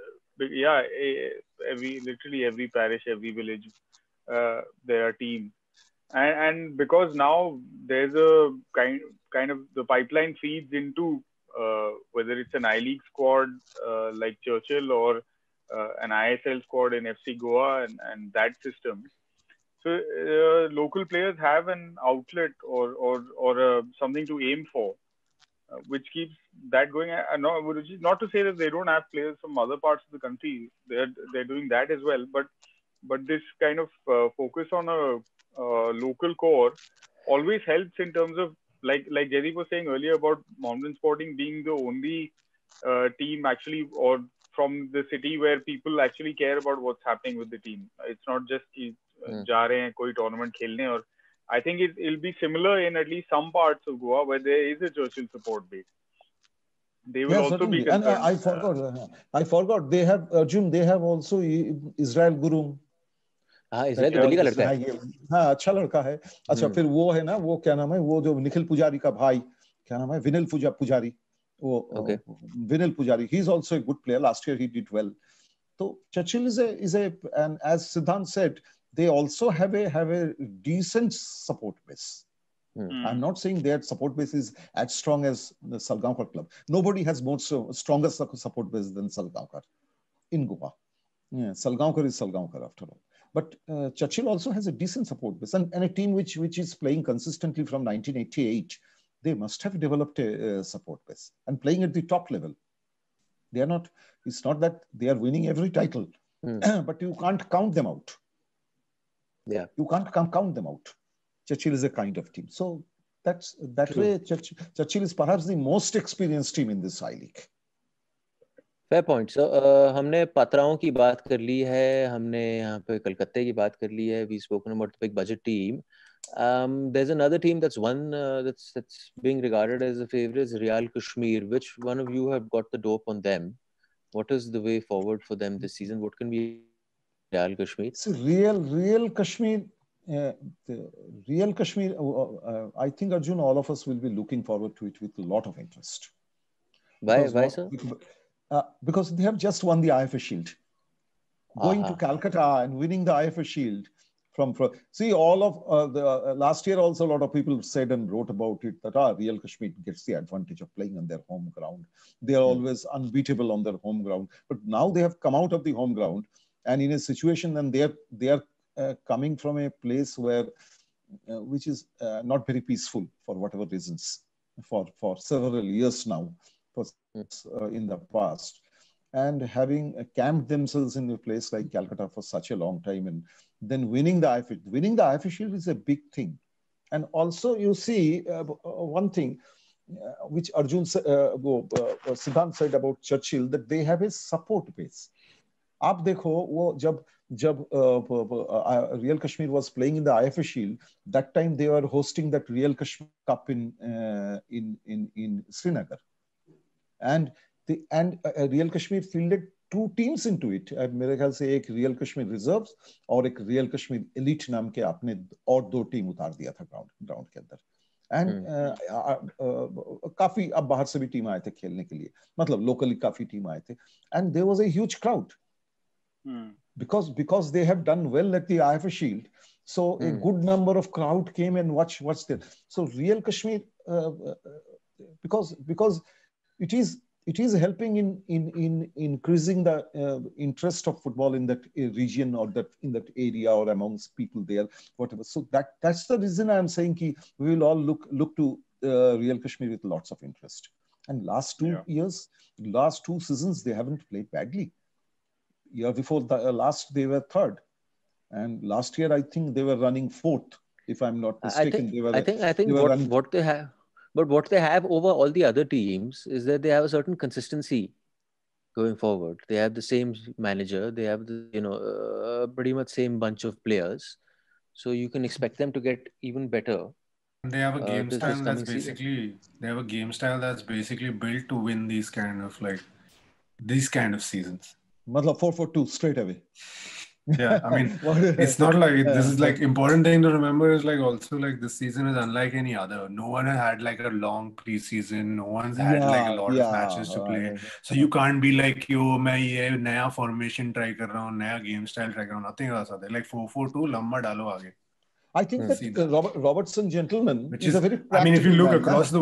literally every parish, every village, there are teams, and because now there's a kind of the pipeline feeds into whether it's an I-League squad like Churchill or an ISL squad in FC Goa and that system. So local players have an outlet or something to aim for, which keeps that going. Which is not to say that they don't have players from other parts of the country. They're doing that as well. But this kind of focus on a local core always helps in terms of like Jaideep was saying earlier about Mohammedan Sporting being the only team actually, or from the city where people actually care about what's happening with the team. It's not just जा रहे हैं कोई tournament खेलने. Or I think it'll be similar in at least some parts of Goa where there is a Churchill support base. They will also be concerned. And I forgot. They have Arjun. They have also Israel Gurung. हाँ, Israel तो दिल्ली का लड़का है. हाँ, अच्छा लड़का है. अच्छा, फिर वो है ना, वो क्या नाम है, वो जो निखिल पुजारी का भाई, क्या नाम है, विनिल पुजारी. वो विनिल पुजारी. He is also a good player. Last year he did well. So Churchill is a, and as Siddhant said, they also have a decent support base. I'm not saying their support base is as strong as the Salgaonkar club. Nobody has stronger support base than Salgaonkar in Goa. Yeah, Salgaonkar is Salgaonkar after all. But Churchill also has a decent support base, and a team which is playing consistently from 1988. They must have developed a support base and playing at the top level. They are not. It's not that they are winning every title, but you can't count them out. Yeah, you can't count them out. Churchill is a kind of team. So that way, Churchill is perhaps the most experienced team in this I-League. Fair point. So हमने पात्राओं की बात कर ली है, हमने यहाँ पे कलकत्ते की बात कर ली है. We've spoken about the big budget team. There's another team that's being regarded as a favorite, Real Kashmir. Which one of you have got the dope on them? What is the way forward for them this season? What can be Real Kashmir? So Real Kashmir. Real Kashmir, I think, Arjun, all of us will be looking forward to it with a lot of interest. Why, sir? Because they have just won the IFA Shield. Going to Calcutta and winning the IFA Shield see, all of the last year also a lot of people said and wrote about it that Real Kashmir gets the advantage of playing on their home ground. They are always unbeatable on their home ground. But now they have come out of the home ground and in a situation and they are coming from a place where which is not very peaceful for whatever reasons for several years now in the past, and having camped themselves in a place like Calcutta for such a long time and then winning the IFA Shield is a big thing. And also you see one thing which Arjun Siddhant said about Churchill, that they have a support base. आप देखो वो जब Real Kashmir was playing in the IFA Shield, that time they were hosting that Real Kashmir Cup in Srinagar, and Real Kashmir fielded 2 teams into it. मेरे ख्याल से एक Real Kashmir Reserves और एक Real Kashmir Elite नाम के आपने और 2 टीम उतार दिया था ग्राउंड के अंदर. एंड काफी अब बाहर से भी टीम आए थे खेलने के लिए, मतलब लोकली काफी टीम आए थे, and there was a huge crowd because they have done well at the IFA Shield, so a good number of crowd came and watched there. So Real Kashmir because it is helping in increasing the interest of football in that region or in that area or amongst people there, whatever. So that's the reason I am saying we will all look to Real Kashmir with lots of interest. And last 2 seasons, they haven't played badly. Year before last, they were 3rd, and last year I think they were running 4th, if I'm not mistaken. I think what they have. But what they have over all the other teams is that they have a certain consistency going forward. They have the same manager. They have the pretty much same bunch of players. So you can expect them to get even better. They have a game style that's basically built to win these kind of seasons. Matlab 4-4-2 straight away. Yeah, I mean, it's not like this is like important thing to remember is like also like this season is unlike any other. No one has had like a long preseason. No one's had like a lot of matches to play. So you can't be like, yo, मैं ये नया formation try कर रहा हूँ, नया game style try कर रहा हूँ. Nothing else. Like 4-4-2 लम्बा डालो आगे. I think that Robertson gentleman is a very practical. I mean, if you look across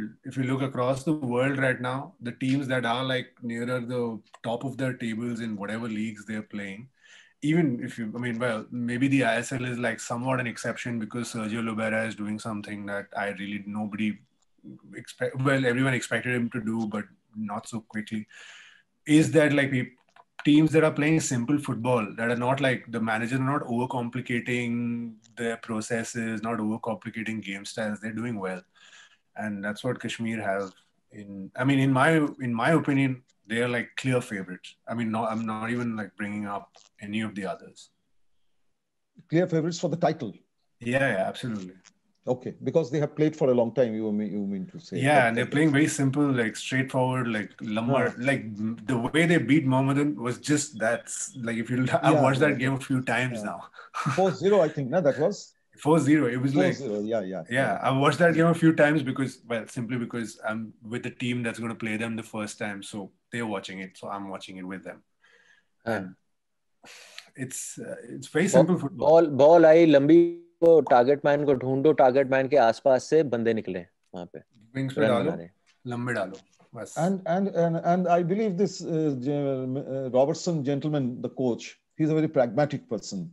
the world right now, the teams that are like nearer the top of their tables in whatever leagues they're playing, even if maybe the ISL is like somewhat an exception because Sergio Lobera is doing something that everyone expected him to do, but not so quickly. Is that like teams that are playing simple football, that are not like the managers are not overcomplicating their processes, not overcomplicating game styles. They're doing well, and that's what Kashmir have. In my opinion, they are like clear favorites. I mean, I'm not even like bringing up any of the others. Clear favorites for the title. Yeah, absolutely. Okay, because they have played for a long time. You mean to say? Yeah, and they're playing very simple, like straightforward, like Lamar. Like the way they beat Mohammedan was just that's like if you I've watched that game a few times now. 4-0, I think. No, that was 4-0. It was 4-0. like yeah. I've watched that game a few times simply because I'm with the team that's going to play them the first time, so they're watching it, so I'm watching it with them. And it's very simple football. Ball आई लंबी, तो target man को ढूंढो, target man के आसपास से बंदे निकले वहां पे, विंग्स पे डालो, लंबे डालो बस. And I believe this Robertson gentleman, the coach, he's a very pragmatic person.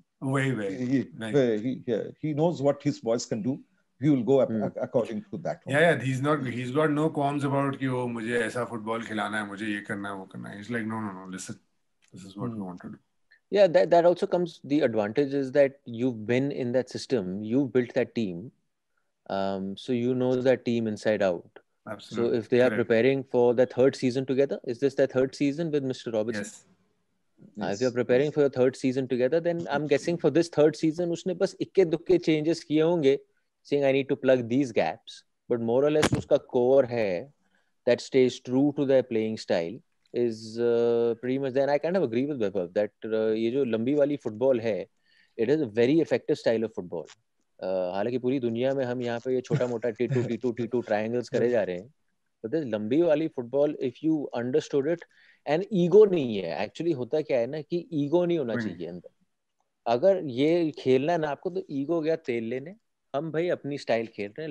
He knows what his boys can do. He will go according to that. Yeah, he's got no qualms about कि वो मुझे ऐसा football खिलाना है, मुझे ये करना है, वो करना है. He's like no, listen, this is what we want to do. Yeah, that also comes, the advantage is that you've been in that system, you've built that team, so you know that team inside out. Absolutely. So if they are preparing for the third season together, is this their third season with Mr. Robertson? Yes. If you're preparing for your third season together, then I'm guessing for this third season, उसने बस इक्के दुक्के changes किए होंगे, saying I need to plug these gaps, but more or less उसका core है that stays true to their playing style is pretty much there. And I kind of agree with Vaibhav that ये जो लंबी वाली football है, it is a very effective style of football. हालांकि पूरी दुनिया में हम यहाँ पे ये छोटा मोटा T2 triangles करे जा रहे हैं, but this लंबी वाली football, if you understood it, and ego नहीं है, actually होता क्या है ना कि ego नहीं होना चाहिए अंदर. अगर ये खेलना है ना आपको, तो ego गया तेल लेने, हम भाई अपनी स्टाइल खेल रहे हैं,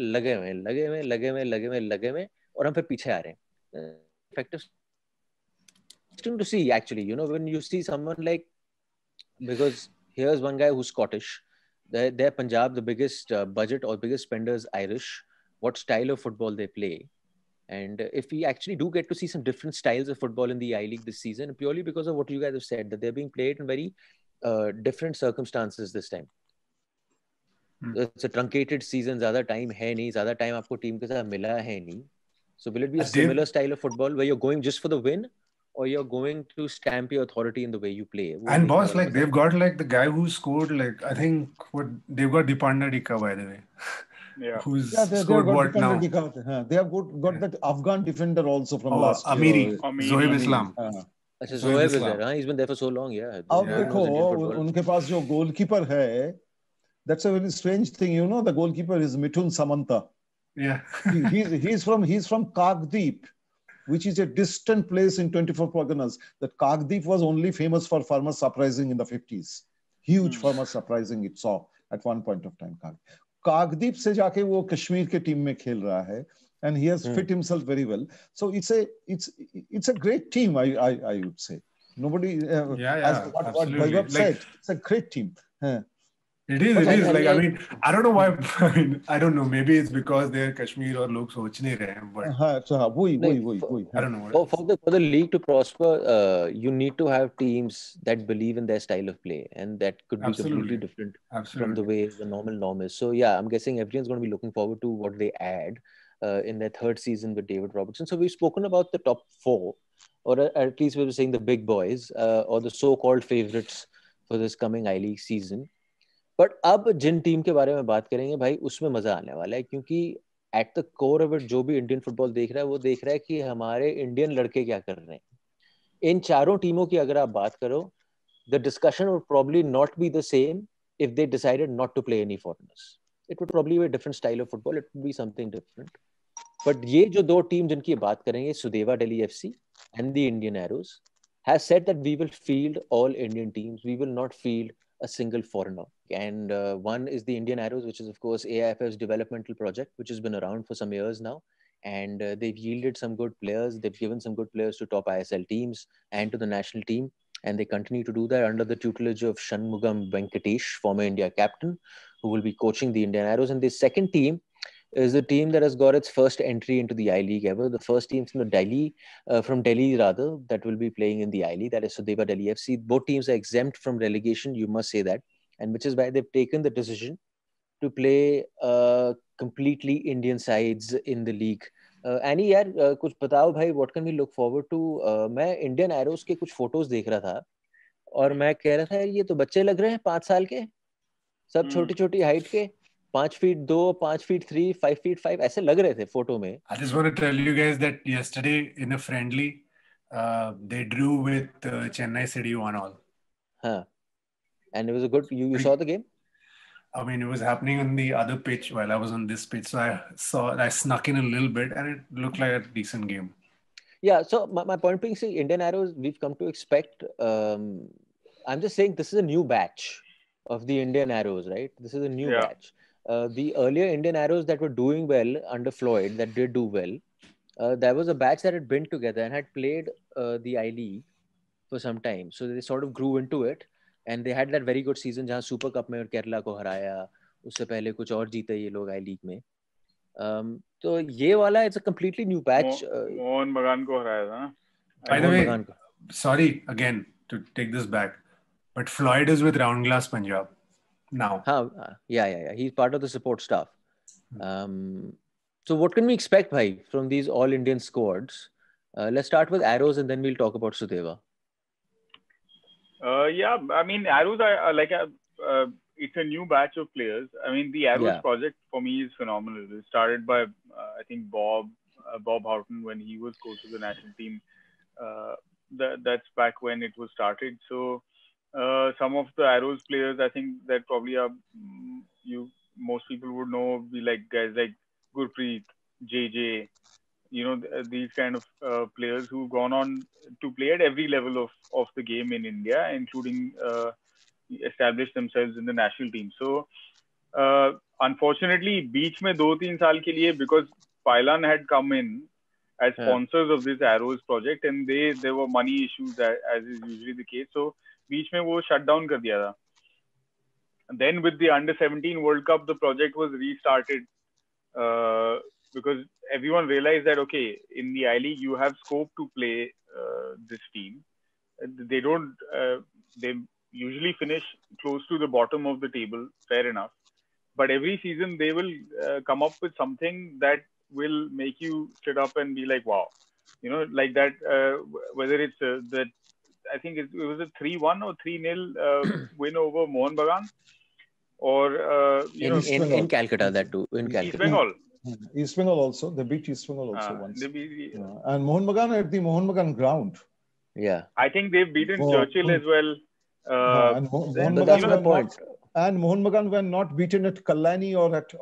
लगे हुए और हम फिर पीछे आ रहे हैं. Effective to see, actually, you know, when you see someone like, because here's one guy who's Scottish, they're Punjab, the biggest budget or biggest spenders Irish, what style of football they play. And if we actually do get to see some different styles of football in the I-League this season, purely because of what you guys have said, that they're being played in very different circumstances this time. It's a truncated season, ज़्यादा time है नहीं, ज़्यादा time आपको team के साथ मिला है नहीं. So will it be a similar style of football where you're going just for the win, or you're going to stamp your authority in the way you play? And boss, like they've got like the guy who scored, like I think they've got Dipanda Dika, by the way. Yeah. Who's scored what now? They have got that Afghan defender also from last year. Zohaib Islam. अच्छा, Zohaib is there. He's been there for so long, yeah. अब देखो उनके पास जो goalkeeper है, that's a very strange thing, you know. The goalkeeper is Mithun Samanta. Yeah. he's from Kagdeep, which is a distant place in 24 Parganas. That Kagdeep was only famous for farmers uprising in the 50s. Huge farmers uprising it saw at one point of time. Kagdeep se jaake wo Kashmir ke team mein khel raha hai, and he has fit himself very well. So it's a great team, I would say. Nobody as what Vaibhav said, it's a great team. It is. Like, I mean, I don't know why. I don't know. Maybe it's because they're Kashmir or log soch nahi rahe hain. But I don't know. For the league to prosper, you need to have teams that believe in their style of play, and that could be completely different from the way the normal norm is. So yeah, I'm guessing everyone's going to be looking forward to what they add in their third season with David Robertson. So we've spoken about the top four, or at least we were saying the big boys, or the so-called favorites for this coming I-League season. But अब जिन team के बारे में बात करेंगे भाई, उसमें मजा आने वाला है, क्योंकि at the core of it जो भी इंडियन फुटबॉल देख रहा है, वो देख रहा है कि हमारे इंडियन लड़के क्या कर रहे हैं. इन चारों टीमों की अगर आप बात करो, the discussion would probably not be the same if they decided not to play any foreigners. It would probably be a different style of football, it would be something different. But ये जो दो team जिनकी बात करेंगे, Sudeva Delhi FC and the Indian Arrows, has said that we will field all Indian teams, we will not field a single foreigner. And one is the Indian Arrows, which is of course AIFF's developmental project, which has been around for some years now, and they've yielded some good players. They've given some good players to top ISL teams and to the national team, and they continue to do that under the tutelage of Shanmugam Venkatesh, former India captain, who will be coaching the Indian Arrows. And the second team is the team that has got its first entry into the I-League ever. The first team from Delhi, that will be playing in the I-League. That is Sudeva Delhi FC. Both teams are exempt from relegation, you must say that. And which is why they've taken the decision to play completely Indian sides in the league. Annie, यार कुछ बताओ भाई, what can we look forward to? मैं Indian Arrows के कुछ photos देख रहा था, और मैं कह रहा था ये तो बच्चे लग रहे हैं 5 साल के, सब छोटी छोटी हाइट के, 5'2", 5'3", 5'5" ऐसे लग रहे थे फोटो में. I just want to tell you guys that yesterday in a friendly, they drew with Chennai City 1-1. Huh. And it was a good. You saw the game? I mean, it was happening on the other pitch while I was on this pitch, so I snuck in a little bit, and it looked like a decent game. Yeah. So my point being, see, Indian Arrows, we've come to expect. I'm just saying this is a new batch of the Indian Arrows, right? This is a new batch. The earlier Indian Arrows that were doing well under Floyd, that did do well, there was a batch that had been together and had played the I-League for some time. So they sort of grew into it. And they had that very good season जहाँ Super Cup में और केरला को हराया. उससे पहले कुछ और जीते ये लोग I-League में. तो ये वाला it's a completely new batch. Mohan बगान को हराया था. By the way, sorry again to take this back, but Floyd is with Roundglass Punjab now. Yeah. He's part of the support staff. So what can we expect, bhai, from these all Indian squads? Let's start with Arrows and then we'll talk about Sudeva. Yeah, I mean, Arrows are like it's a new batch of players. I mean, the Arrows project for me is phenomenal. It started by I think Bob Houghton when he was coach of the national team. That's back when it was started. So some of the Arrows players, I think that probably are most people would know, be like guys like Gurpreet, JJ. You know, these kind of players who've gone on to play at every level of the game in India, including establish themselves in the national team. So, unfortunately, beach mein 2-3 saal ke liye, because Pailan had come in as sponsors of this Arrows project, and there were money issues as is usually the case. So, beach mein wo shut down kar diya tha. And then with the Under-17 World Cup, the project was restarted. Because everyone realized that, okay, in the I-League, you have scope to play this team. They don't, they usually finish close to the bottom of the table, fair enough. But every season, they will come up with something that will make you sit up and be like, wow. You know, like that, whether it's that, I think it was a 3-1 or 3-0 win over Mohun Bagan. Or, in Calcutta, that too. In Calcutta. East Bengal. East Bengal also. They beat East Bengal also once. And Mohun Bagan at the Mohun Bagan ground. Yeah. I think they've beaten Churchill as well. And Mohun Bagan were not beaten at Kalani or at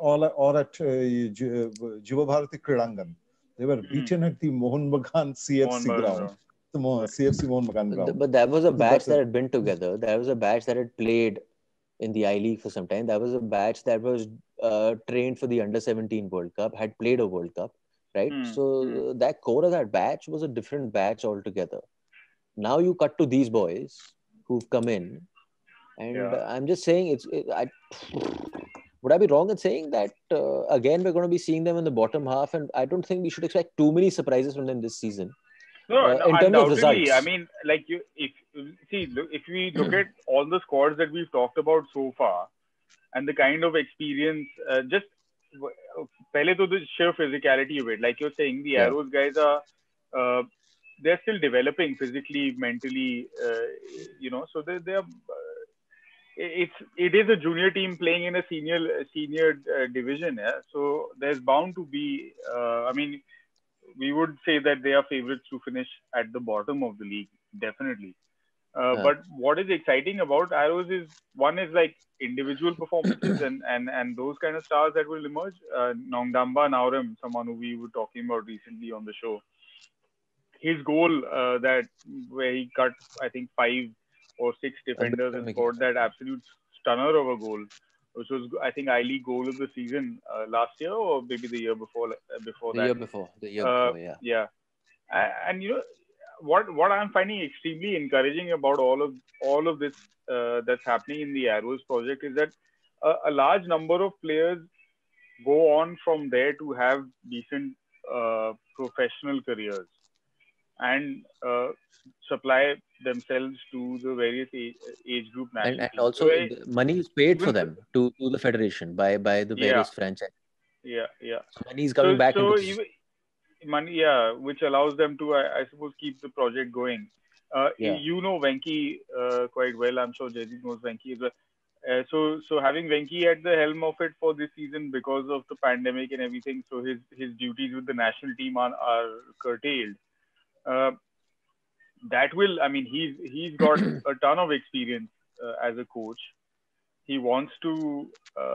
Jiva Bharati Kridangan. They were beaten at the Mohun Bagan CFC ground. The CFC Mohun Bagan ground. But that was a batch that had been together. There was a batch that had played in the I-League for some time. That was a batch that was trained for the Under-17 World Cup, had played a World Cup, right? So that core of that batch was a different batch altogether. Now you cut to these boys who've come in, and I'm just saying, would I be wrong in saying that again we're going to be seeing them in the bottom half, and I don't think we should expect too many surprises from them this season. No, in terms of results. I mean, like if we look at all the squads that we've talked about so far, and the kind of experience, just pehle to the sheer physicality of it, like you're saying, the Arrows guys are they're still developing physically, mentally, you know. So they are. It is a junior team playing in a senior division. Yeah? So there's bound to be. I mean, we would say that they are favorites to finish at the bottom of the league, definitely. But what is exciting about Arrows is, one is like individual performances and those kind of stars that will emerge. Nongdamba Naorem, someone who we were talking about recently on the show, his goal where he cut, I think, 5 or 6 defenders and scored that absolute stunner of a goal, which was, I think, I-League goal of the season last year, or maybe the year before. The year before, yeah. And you know what I'm finding extremely encouraging about all of this that's happening in the Arrows project is that a large number of players go on from there to have decent professional careers and supply themselves to the various age group national and also money is paid for them to the federation by the various franchises. Yeah. So money is coming back into money, which allows them to, I suppose, keep the project going. You know Venki quite well. I'm sure Jaideep knows Venki as well. So having Venki at the helm of it for this season because of the pandemic and everything, so his duties with the national team are curtailed. That will, I mean, he's got a ton of experience as a coach. He wants to,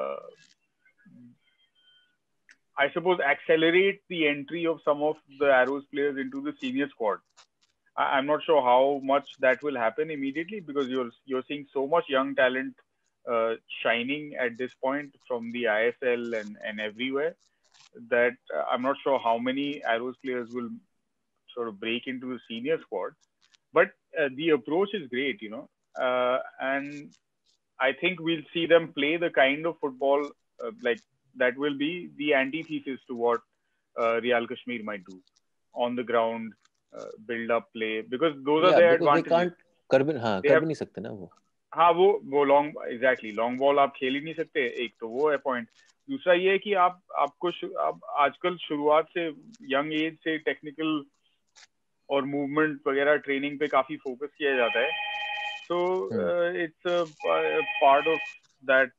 I suppose, accelerate the entry of some of the Arrows players into the senior squad. I'm not sure how much that will happen immediately because you're seeing so much young talent shining at this point from the ISL and everywhere that I'm not sure how many Arrows players will sort of break into the senior squad. But the approach is great, you know, and I think we'll see them play the kind of football like that will be the antithesis to what Real Kashmir might do on the ground, build up play, because those are their advantages. कर भी नहीं सकते ना वो. हाँ वो long ball आप खेल ही नहीं सकते, एक तो वो है पॉइंट. दूसरा ये है कि आपको आजकल शुरुआत से यंग एज से टेक्निकल और मूवमेंट वगैरह ट्रेनिंग पे काफी फोकस किया जाता है. So it's a part of that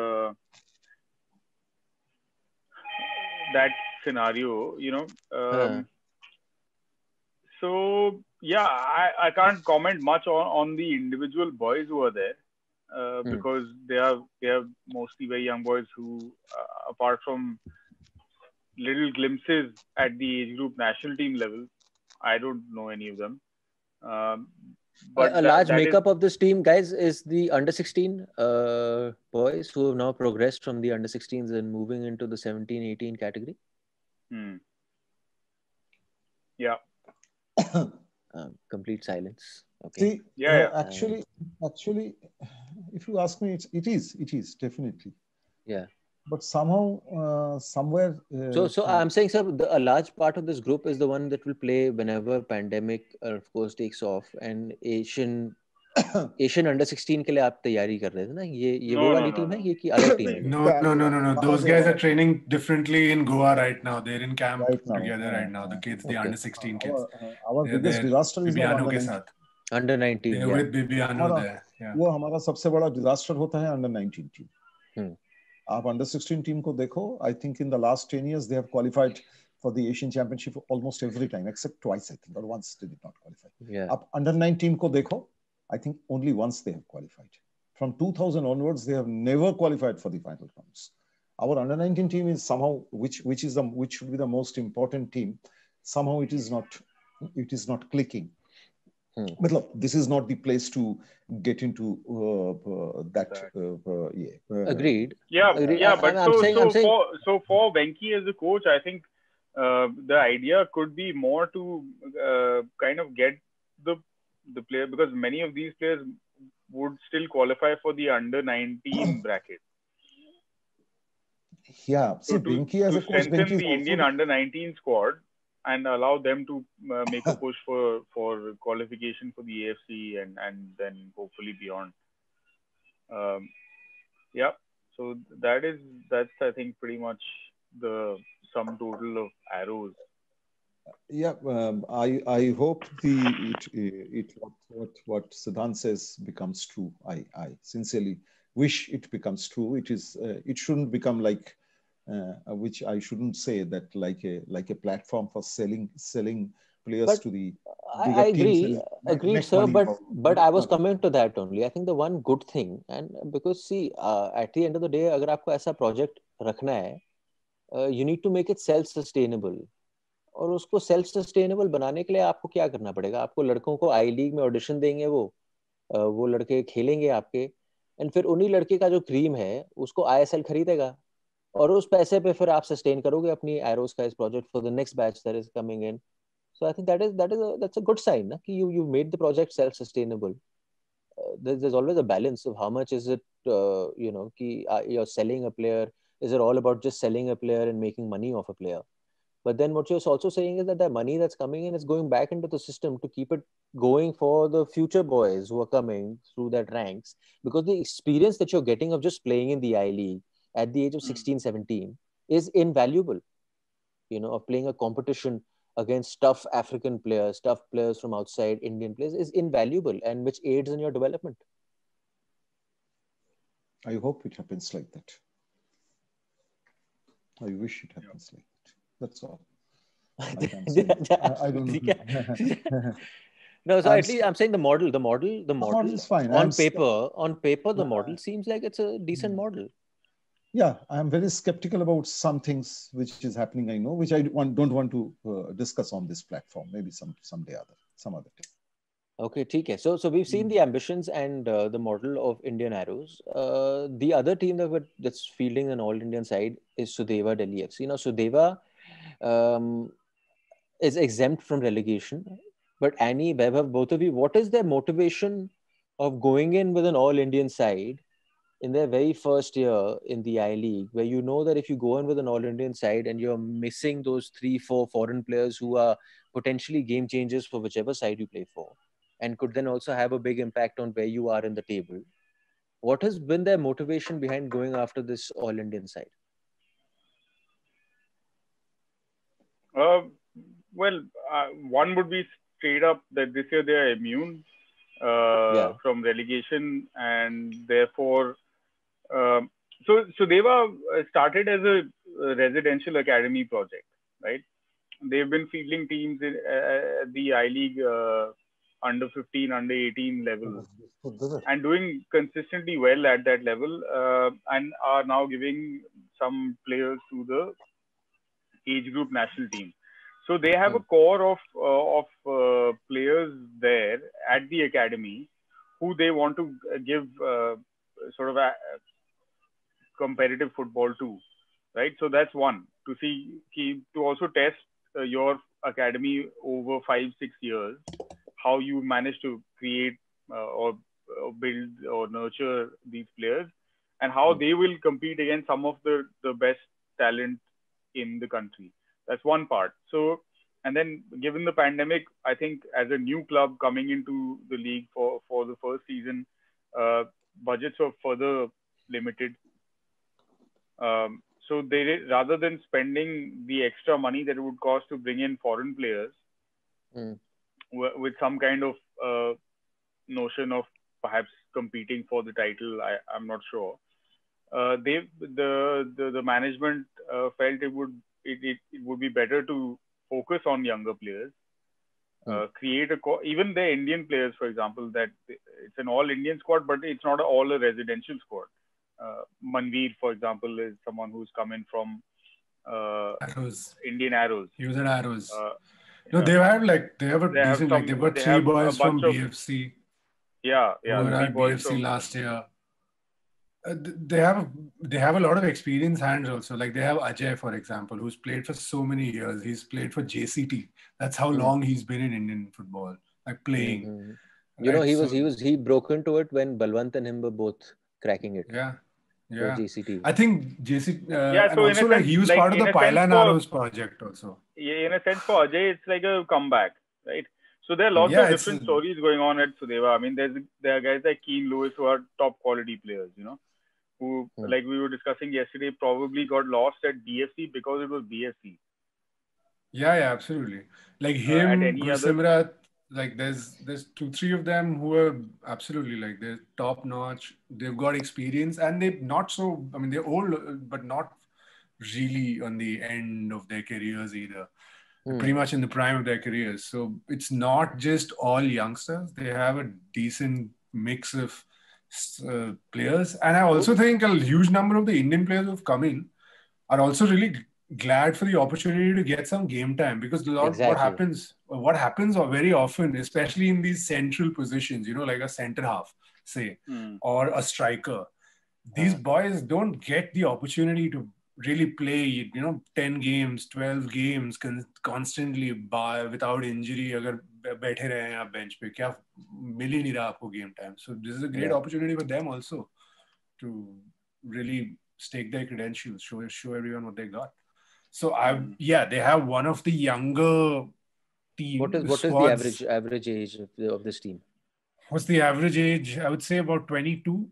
scenario, you know. So yeah, I can't comment much on the individual boys who are there because they are mostly very young boys who, apart from little glimpses at the age group national team level, I don't know any of them. But a large makeup of this team, guys, is the under-16 boys who have now progressed from the under-16s and moving into the 17-18 category. Yeah. Complete silence. Okay. See, yeah. Actually, if you ask me, it is definitely. Yeah. But somehow, somewhere. So I'm saying, sir, a large part of this group is the one that will play whenever pandemic, of course, takes off, and Asian under-16 के लिए आप तैयारी कर रहे थे ना? ये वो वाली टीम है, ये की अलग टीम है? No. Those guys are training differently in Goa right now. They're in camp together right now. The kids, the under-16 kids. Our biggest disaster is under-19. They're with Bibiano there. वो हमारा सबसे बड़ा disaster होता है under-19 team. आप under-16 team को देखो, I think in the last 10 years they have qualified for the Asian Championship almost every time, except twice, I think, or once they did not qualify. Yeah. आप under-9 team को देखो, I think only once they have qualified. From 2000 onwards, they have never qualified for the final rounds. Our under-19 team is somehow, which should be the most important team. Somehow it is not clicking. But look, this is not the place to get into that. Agreed. Yeah, Agreed. But so for Venki as a coach, I think the idea could be more to kind of get the player, because many of these players would still qualify for the under-19 bracket. Yeah, so to strengthen the Indian under-19 squad and allow them to make a push for qualification for the AFC and then hopefully beyond. Yeah, so that's I think pretty much the sum total of Arrows. Yeah, I hope what Siddhant says becomes true. I sincerely wish it becomes true. It shouldn't become like, which I shouldn't say that like a platform for selling players to the. I agree, sir. But I was coming to that only. I think the one good thing, and because see, at the end of the day, अगर आपको ऐसा project रखना है, you need to make it self-sustainable. और उसको self sustainable बनाने के लिए आपको क्या करना पड़ेगा? आपको लड़कों को आई लीग में ऑडिशन देंगे, वो लड़के खेलेंगे आपके, एंड फिर उन्हीं लड़के का जो क्रीम है उसको आईएसएल खरीदेगा और उस पैसे पे फिर आप सस्टेन करोगे अपनी एरोस का इस project for the next batch that is coming in. So I think that's a good sign ना, कि you made the project self sustainable. There's always a balance of how much is it कि you're selling a player. Is it all about just selling a player and making money off a player? But then what you're also saying is that the money that's coming in is going back into the system to keep it going for the future boys who are coming through that ranks, because the experience that you're getting of just playing in the I-League at the age of 16, 17 is invaluable, of playing a competition against tough African players, tough players from outside, Indian players, is invaluable, and which aids in your development. I hope it happens like that. I wish it happens like that. That's all. I can't say. I don't know. No, so at least I'm saying the model is fine. On paper, the model seems like it's a decent model. Yeah, I'm very skeptical about some things which is happening. I know, which I don't want to discuss on this platform. Maybe some other day. Okay, okay. So we've seen the ambitions and the model of Indian Arrows. The other team that's fielding an all-Indian side is Sudeva Delhi FC. Now, Sudeva is exempt from relegation. But Annie, Vaibhav, both of you, what is their motivation of going in with an all-Indian side in their very first year in the I-League, where you know that if you go in with an all-Indian side and you're missing those 3-4 foreign players who are potentially game changers for whichever side you play for, and could then also have a big impact on where you are in the table. What has been their motivation behind going after this all-Indian side? One would be straight up that this year they are immune from relegation, and therefore, so they were started as a residential academy project, right? They've been fielding teams in the I-League under 15, under 18 level, and doing consistently well at that level, and are now giving some players to the age group national team. So they have a core of players there at the academy who they want to give sort of a competitive football to, right? So that's one, to also test your academy over 5-6 years, how you manage to create or build or nurture these players, and how they will compete against some of the best talent in the country. That's one part. So, and then given the pandemic, I think as a new club coming into the league for the first season, budgets are further limited. So they, rather than spending the extra money that it would cost to bring in foreign players with some kind of notion of perhaps competing for the title, I'm not sure. The management felt it would be better to focus on younger players, create even the Indian players, for example, that it's an all-Indian squad, but it's not all a residential squad. Manveer, for example, is someone who's come in from Arrows. Indian Arrows. He was at Arrows. No, they have a decent, they've got 3 boys from BFC. Yeah. Who were at BFC last year. They have a lot of experienced hands also. Like they have Ajay, for example, who's played for so many years. He's played for JCT. That's how long he's been in Indian football, like playing. You know, he broke into it when Balwant and him were both cracking it. Yeah. JCT. I think JCT. And so also he was part of the Pailan Arrows project also. Yeah, in a sense, for Ajay, it's like a comeback, right? So there are lots of different stories going on at Sudeva. I mean, there are guys like Keane Lewis who are top quality players, you know, who, like we were discussing yesterday, probably got lost at BFC because it was BFC. Yeah, absolutely. Like him, Gusimrat, like there's 2-3 of them who are absolutely like they're top notch. They've got experience and they're not so, I mean, they're old, but not really on the end of their careers either. Pretty much in the prime of their careers. So it's not just all youngsters. They have a decent mix of players. And I also think a huge number of the Indian players who've come in are also really glad for the opportunity to get some game time, because what happens very often, especially in these central positions, you know, like a center half, say, or a striker, these boys don't get the opportunity to really play, you know, 10 games, 12 games constantly without injury. Agar baithe rahe hain aap bench pe, kya mil hi nahi raha aapko game time. So this is a great opportunity for them also to really stake their credentials, show everyone what they got. So they have one of the younger teams. What is the average age of this team? What's the average age? I would say about 21,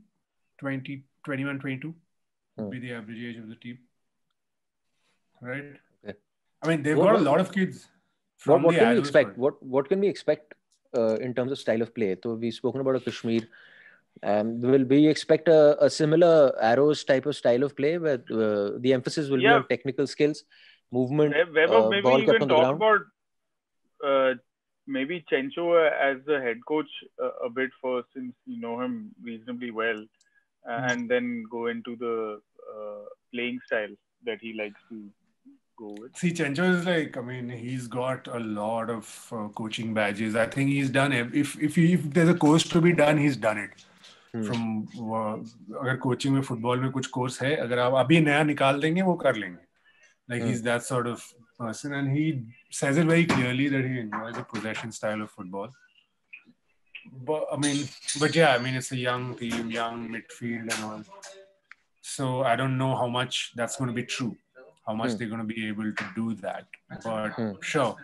22 would be the average age of the team. Right. Okay. I mean, they've got a lot of kids. What can we expect? What can we expect in terms of style of play? So we've spoken about a Kashmir Will we expect a similar Arrows type of style of play where the emphasis will be on technical skills, movement, maybe ball you kept can on the talk ground? about maybe Chencho as the head coach a bit first, since you know him reasonably well, and then go into the playing style that he likes to go with. See, Chencho is like, I mean, he's got a lot of coaching badges. I think he's done if there's a course to be done, he's done it. From अगर coaching में football में कुछ course है, अगर आप अभी नया निकाल देंगे वो कर लेंगे. Like he's that sort of person, and he says it very clearly that he enjoys a possession style of football. But yeah, it's a young team, young midfield and all. So I don't know how much that's going to be true, how much they're going to be able to do that. But sure,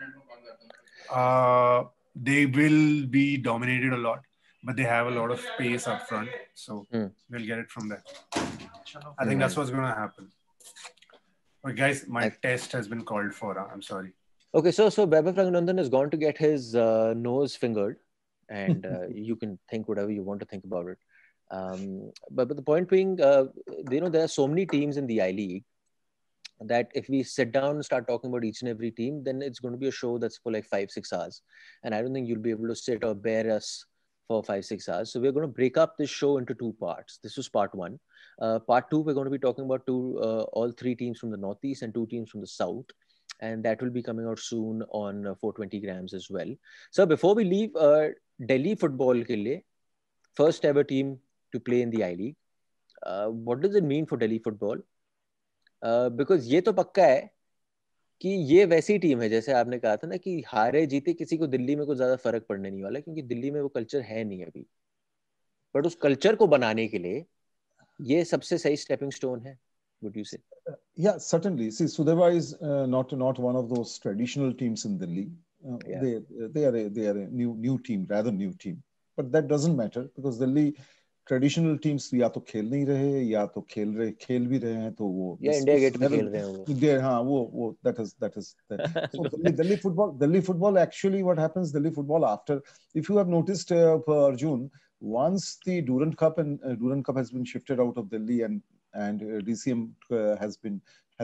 they will be dominated a lot, but they have a lot of pace up front, so they'll get it from there. I think that's what's going to happen. But guys, my test has been called for. I'm sorry. Okay, so Vaibhav Ranganathan is going to get his nose fingered, and you can think whatever you want to think about it. But the point being, there are so many teams in the I-League that if we sit down and start talking about each and every team, then it's going to be a show that's for like 5-6 hours. And I don't think you'll be able to sit or bear us for 5-6 hours. So we're going to break up this show into 2 parts. This was part 1. Part 2, we're going to be talking about all 3 teams from the Northeast and 2 teams from the South. And that will be coming out soon on 420 grams as well. So before we leave, Delhi football ke liye, first ever team to play in the I-League. What does it mean for Delhi football? Because ये तो पक्का है कि ये वैसी team है जैसे आपने कहा था ना कि हारे जीते किसी को दिल्ली में कुछ ज्यादा फर्क पड़ने नहीं वाला क्योंकि दिल्ली में वो कल्चर है नहीं अभी. बट उस कल्चर को बनाने के लिए ये सबसे सही स्टेपिंग स्टोन है. Would you say? Yeah, certainly. See, Sudeva is not one of those traditional teams in Delhi. They are a new team, rather new team. But that doesn't matter because Delhi traditional teams या तो खेल नहीं रहे या तो खेल भी रहे हैं तो वो इंडिया गेट पे खेल रहे हैं वो. हाँ वो that is so Delhi football actually what happens Delhi football after if you have noticed Arjun once the Durand Cup has been shifted out of Delhi and DCM has been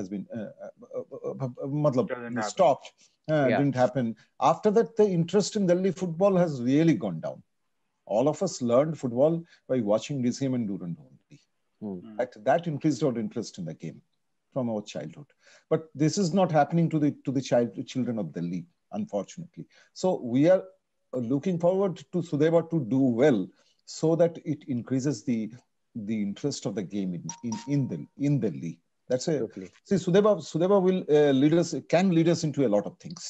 stopped didn't happen. After that the interest in Delhi football has really gone down. All of us learned football by watching DCM and Durand only. That increased our interest in the game from our childhood. But this is not happening to the children of Delhi, unfortunately. So we are looking forward to Sudeva to do well so that it increases the interest of the game in Delhi. That's it. Totally. See, Sudeva will can lead us into a lot of things.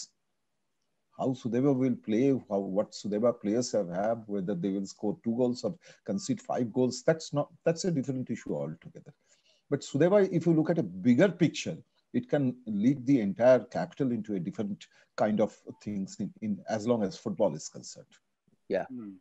How Sudeva will play, what Sudeva players have, whether they will score 2 goals or concede 5 goals, that's a different issue altogether. But Sudeva, if you look at a bigger picture, it can lead the entire capital into a different kind of things in as long as football is concerned. Yeah.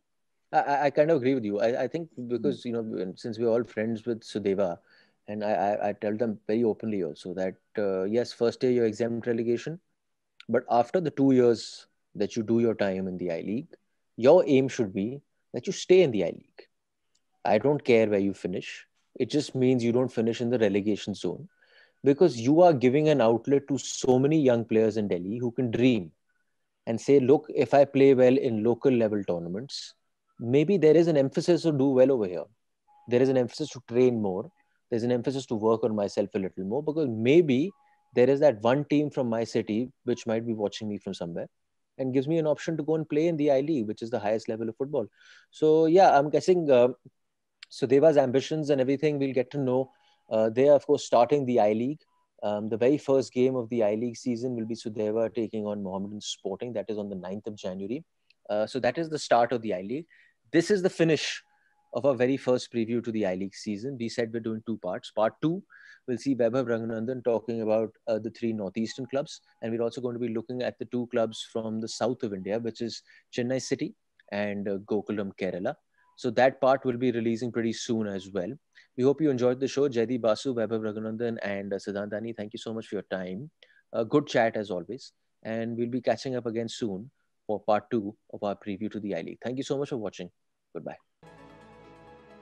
I kind of agree with you. I think because, since we're all friends with Sudeva, and I tell them very openly also that, yes, first year you're exempt relegation, but after the 2 years that you do your time in the I-League, your aim should be that you stay in the I-League. I don't care where you finish. It just means you don't finish in the relegation zone because you are giving an outlet to so many young players in Delhi who can dream and say, look, if I play well in local level tournaments, maybe there is an emphasis to do well over here. There is an emphasis to train more. There's an emphasis to work on myself a little more because maybe there is that one team from my city which might be watching me from somewhere and gives me an option to go and play in the I-League, which is the highest level of football. So yeah, I'm guessing Sudeva's ambitions and everything we'll get to know. They are, of course, starting the I-League. The very first game of the I-League season will be Sudeva taking on Mohammedan Sporting. That is on the 9th of January. So that is the start of the I-League. This is the finish of our very first preview to the I-League season. We said we're doing 2 parts. Part 2, we'll see Vaibhav Ranganathan talking about the 3 northeastern clubs. And we're also going to be looking at the 2 clubs from the south of India, which is Chennai City and Gokulam, Kerala. So that part will be releasing pretty soon as well. We hope you enjoyed the show. Jaideep Basu, Vaibhav Ranganathan and Siddhant Dani, thank you so much for your time. Good chat as always. And we'll be catching up again soon for part 2 of our preview to the I-League. Thank you so much for watching. Goodbye.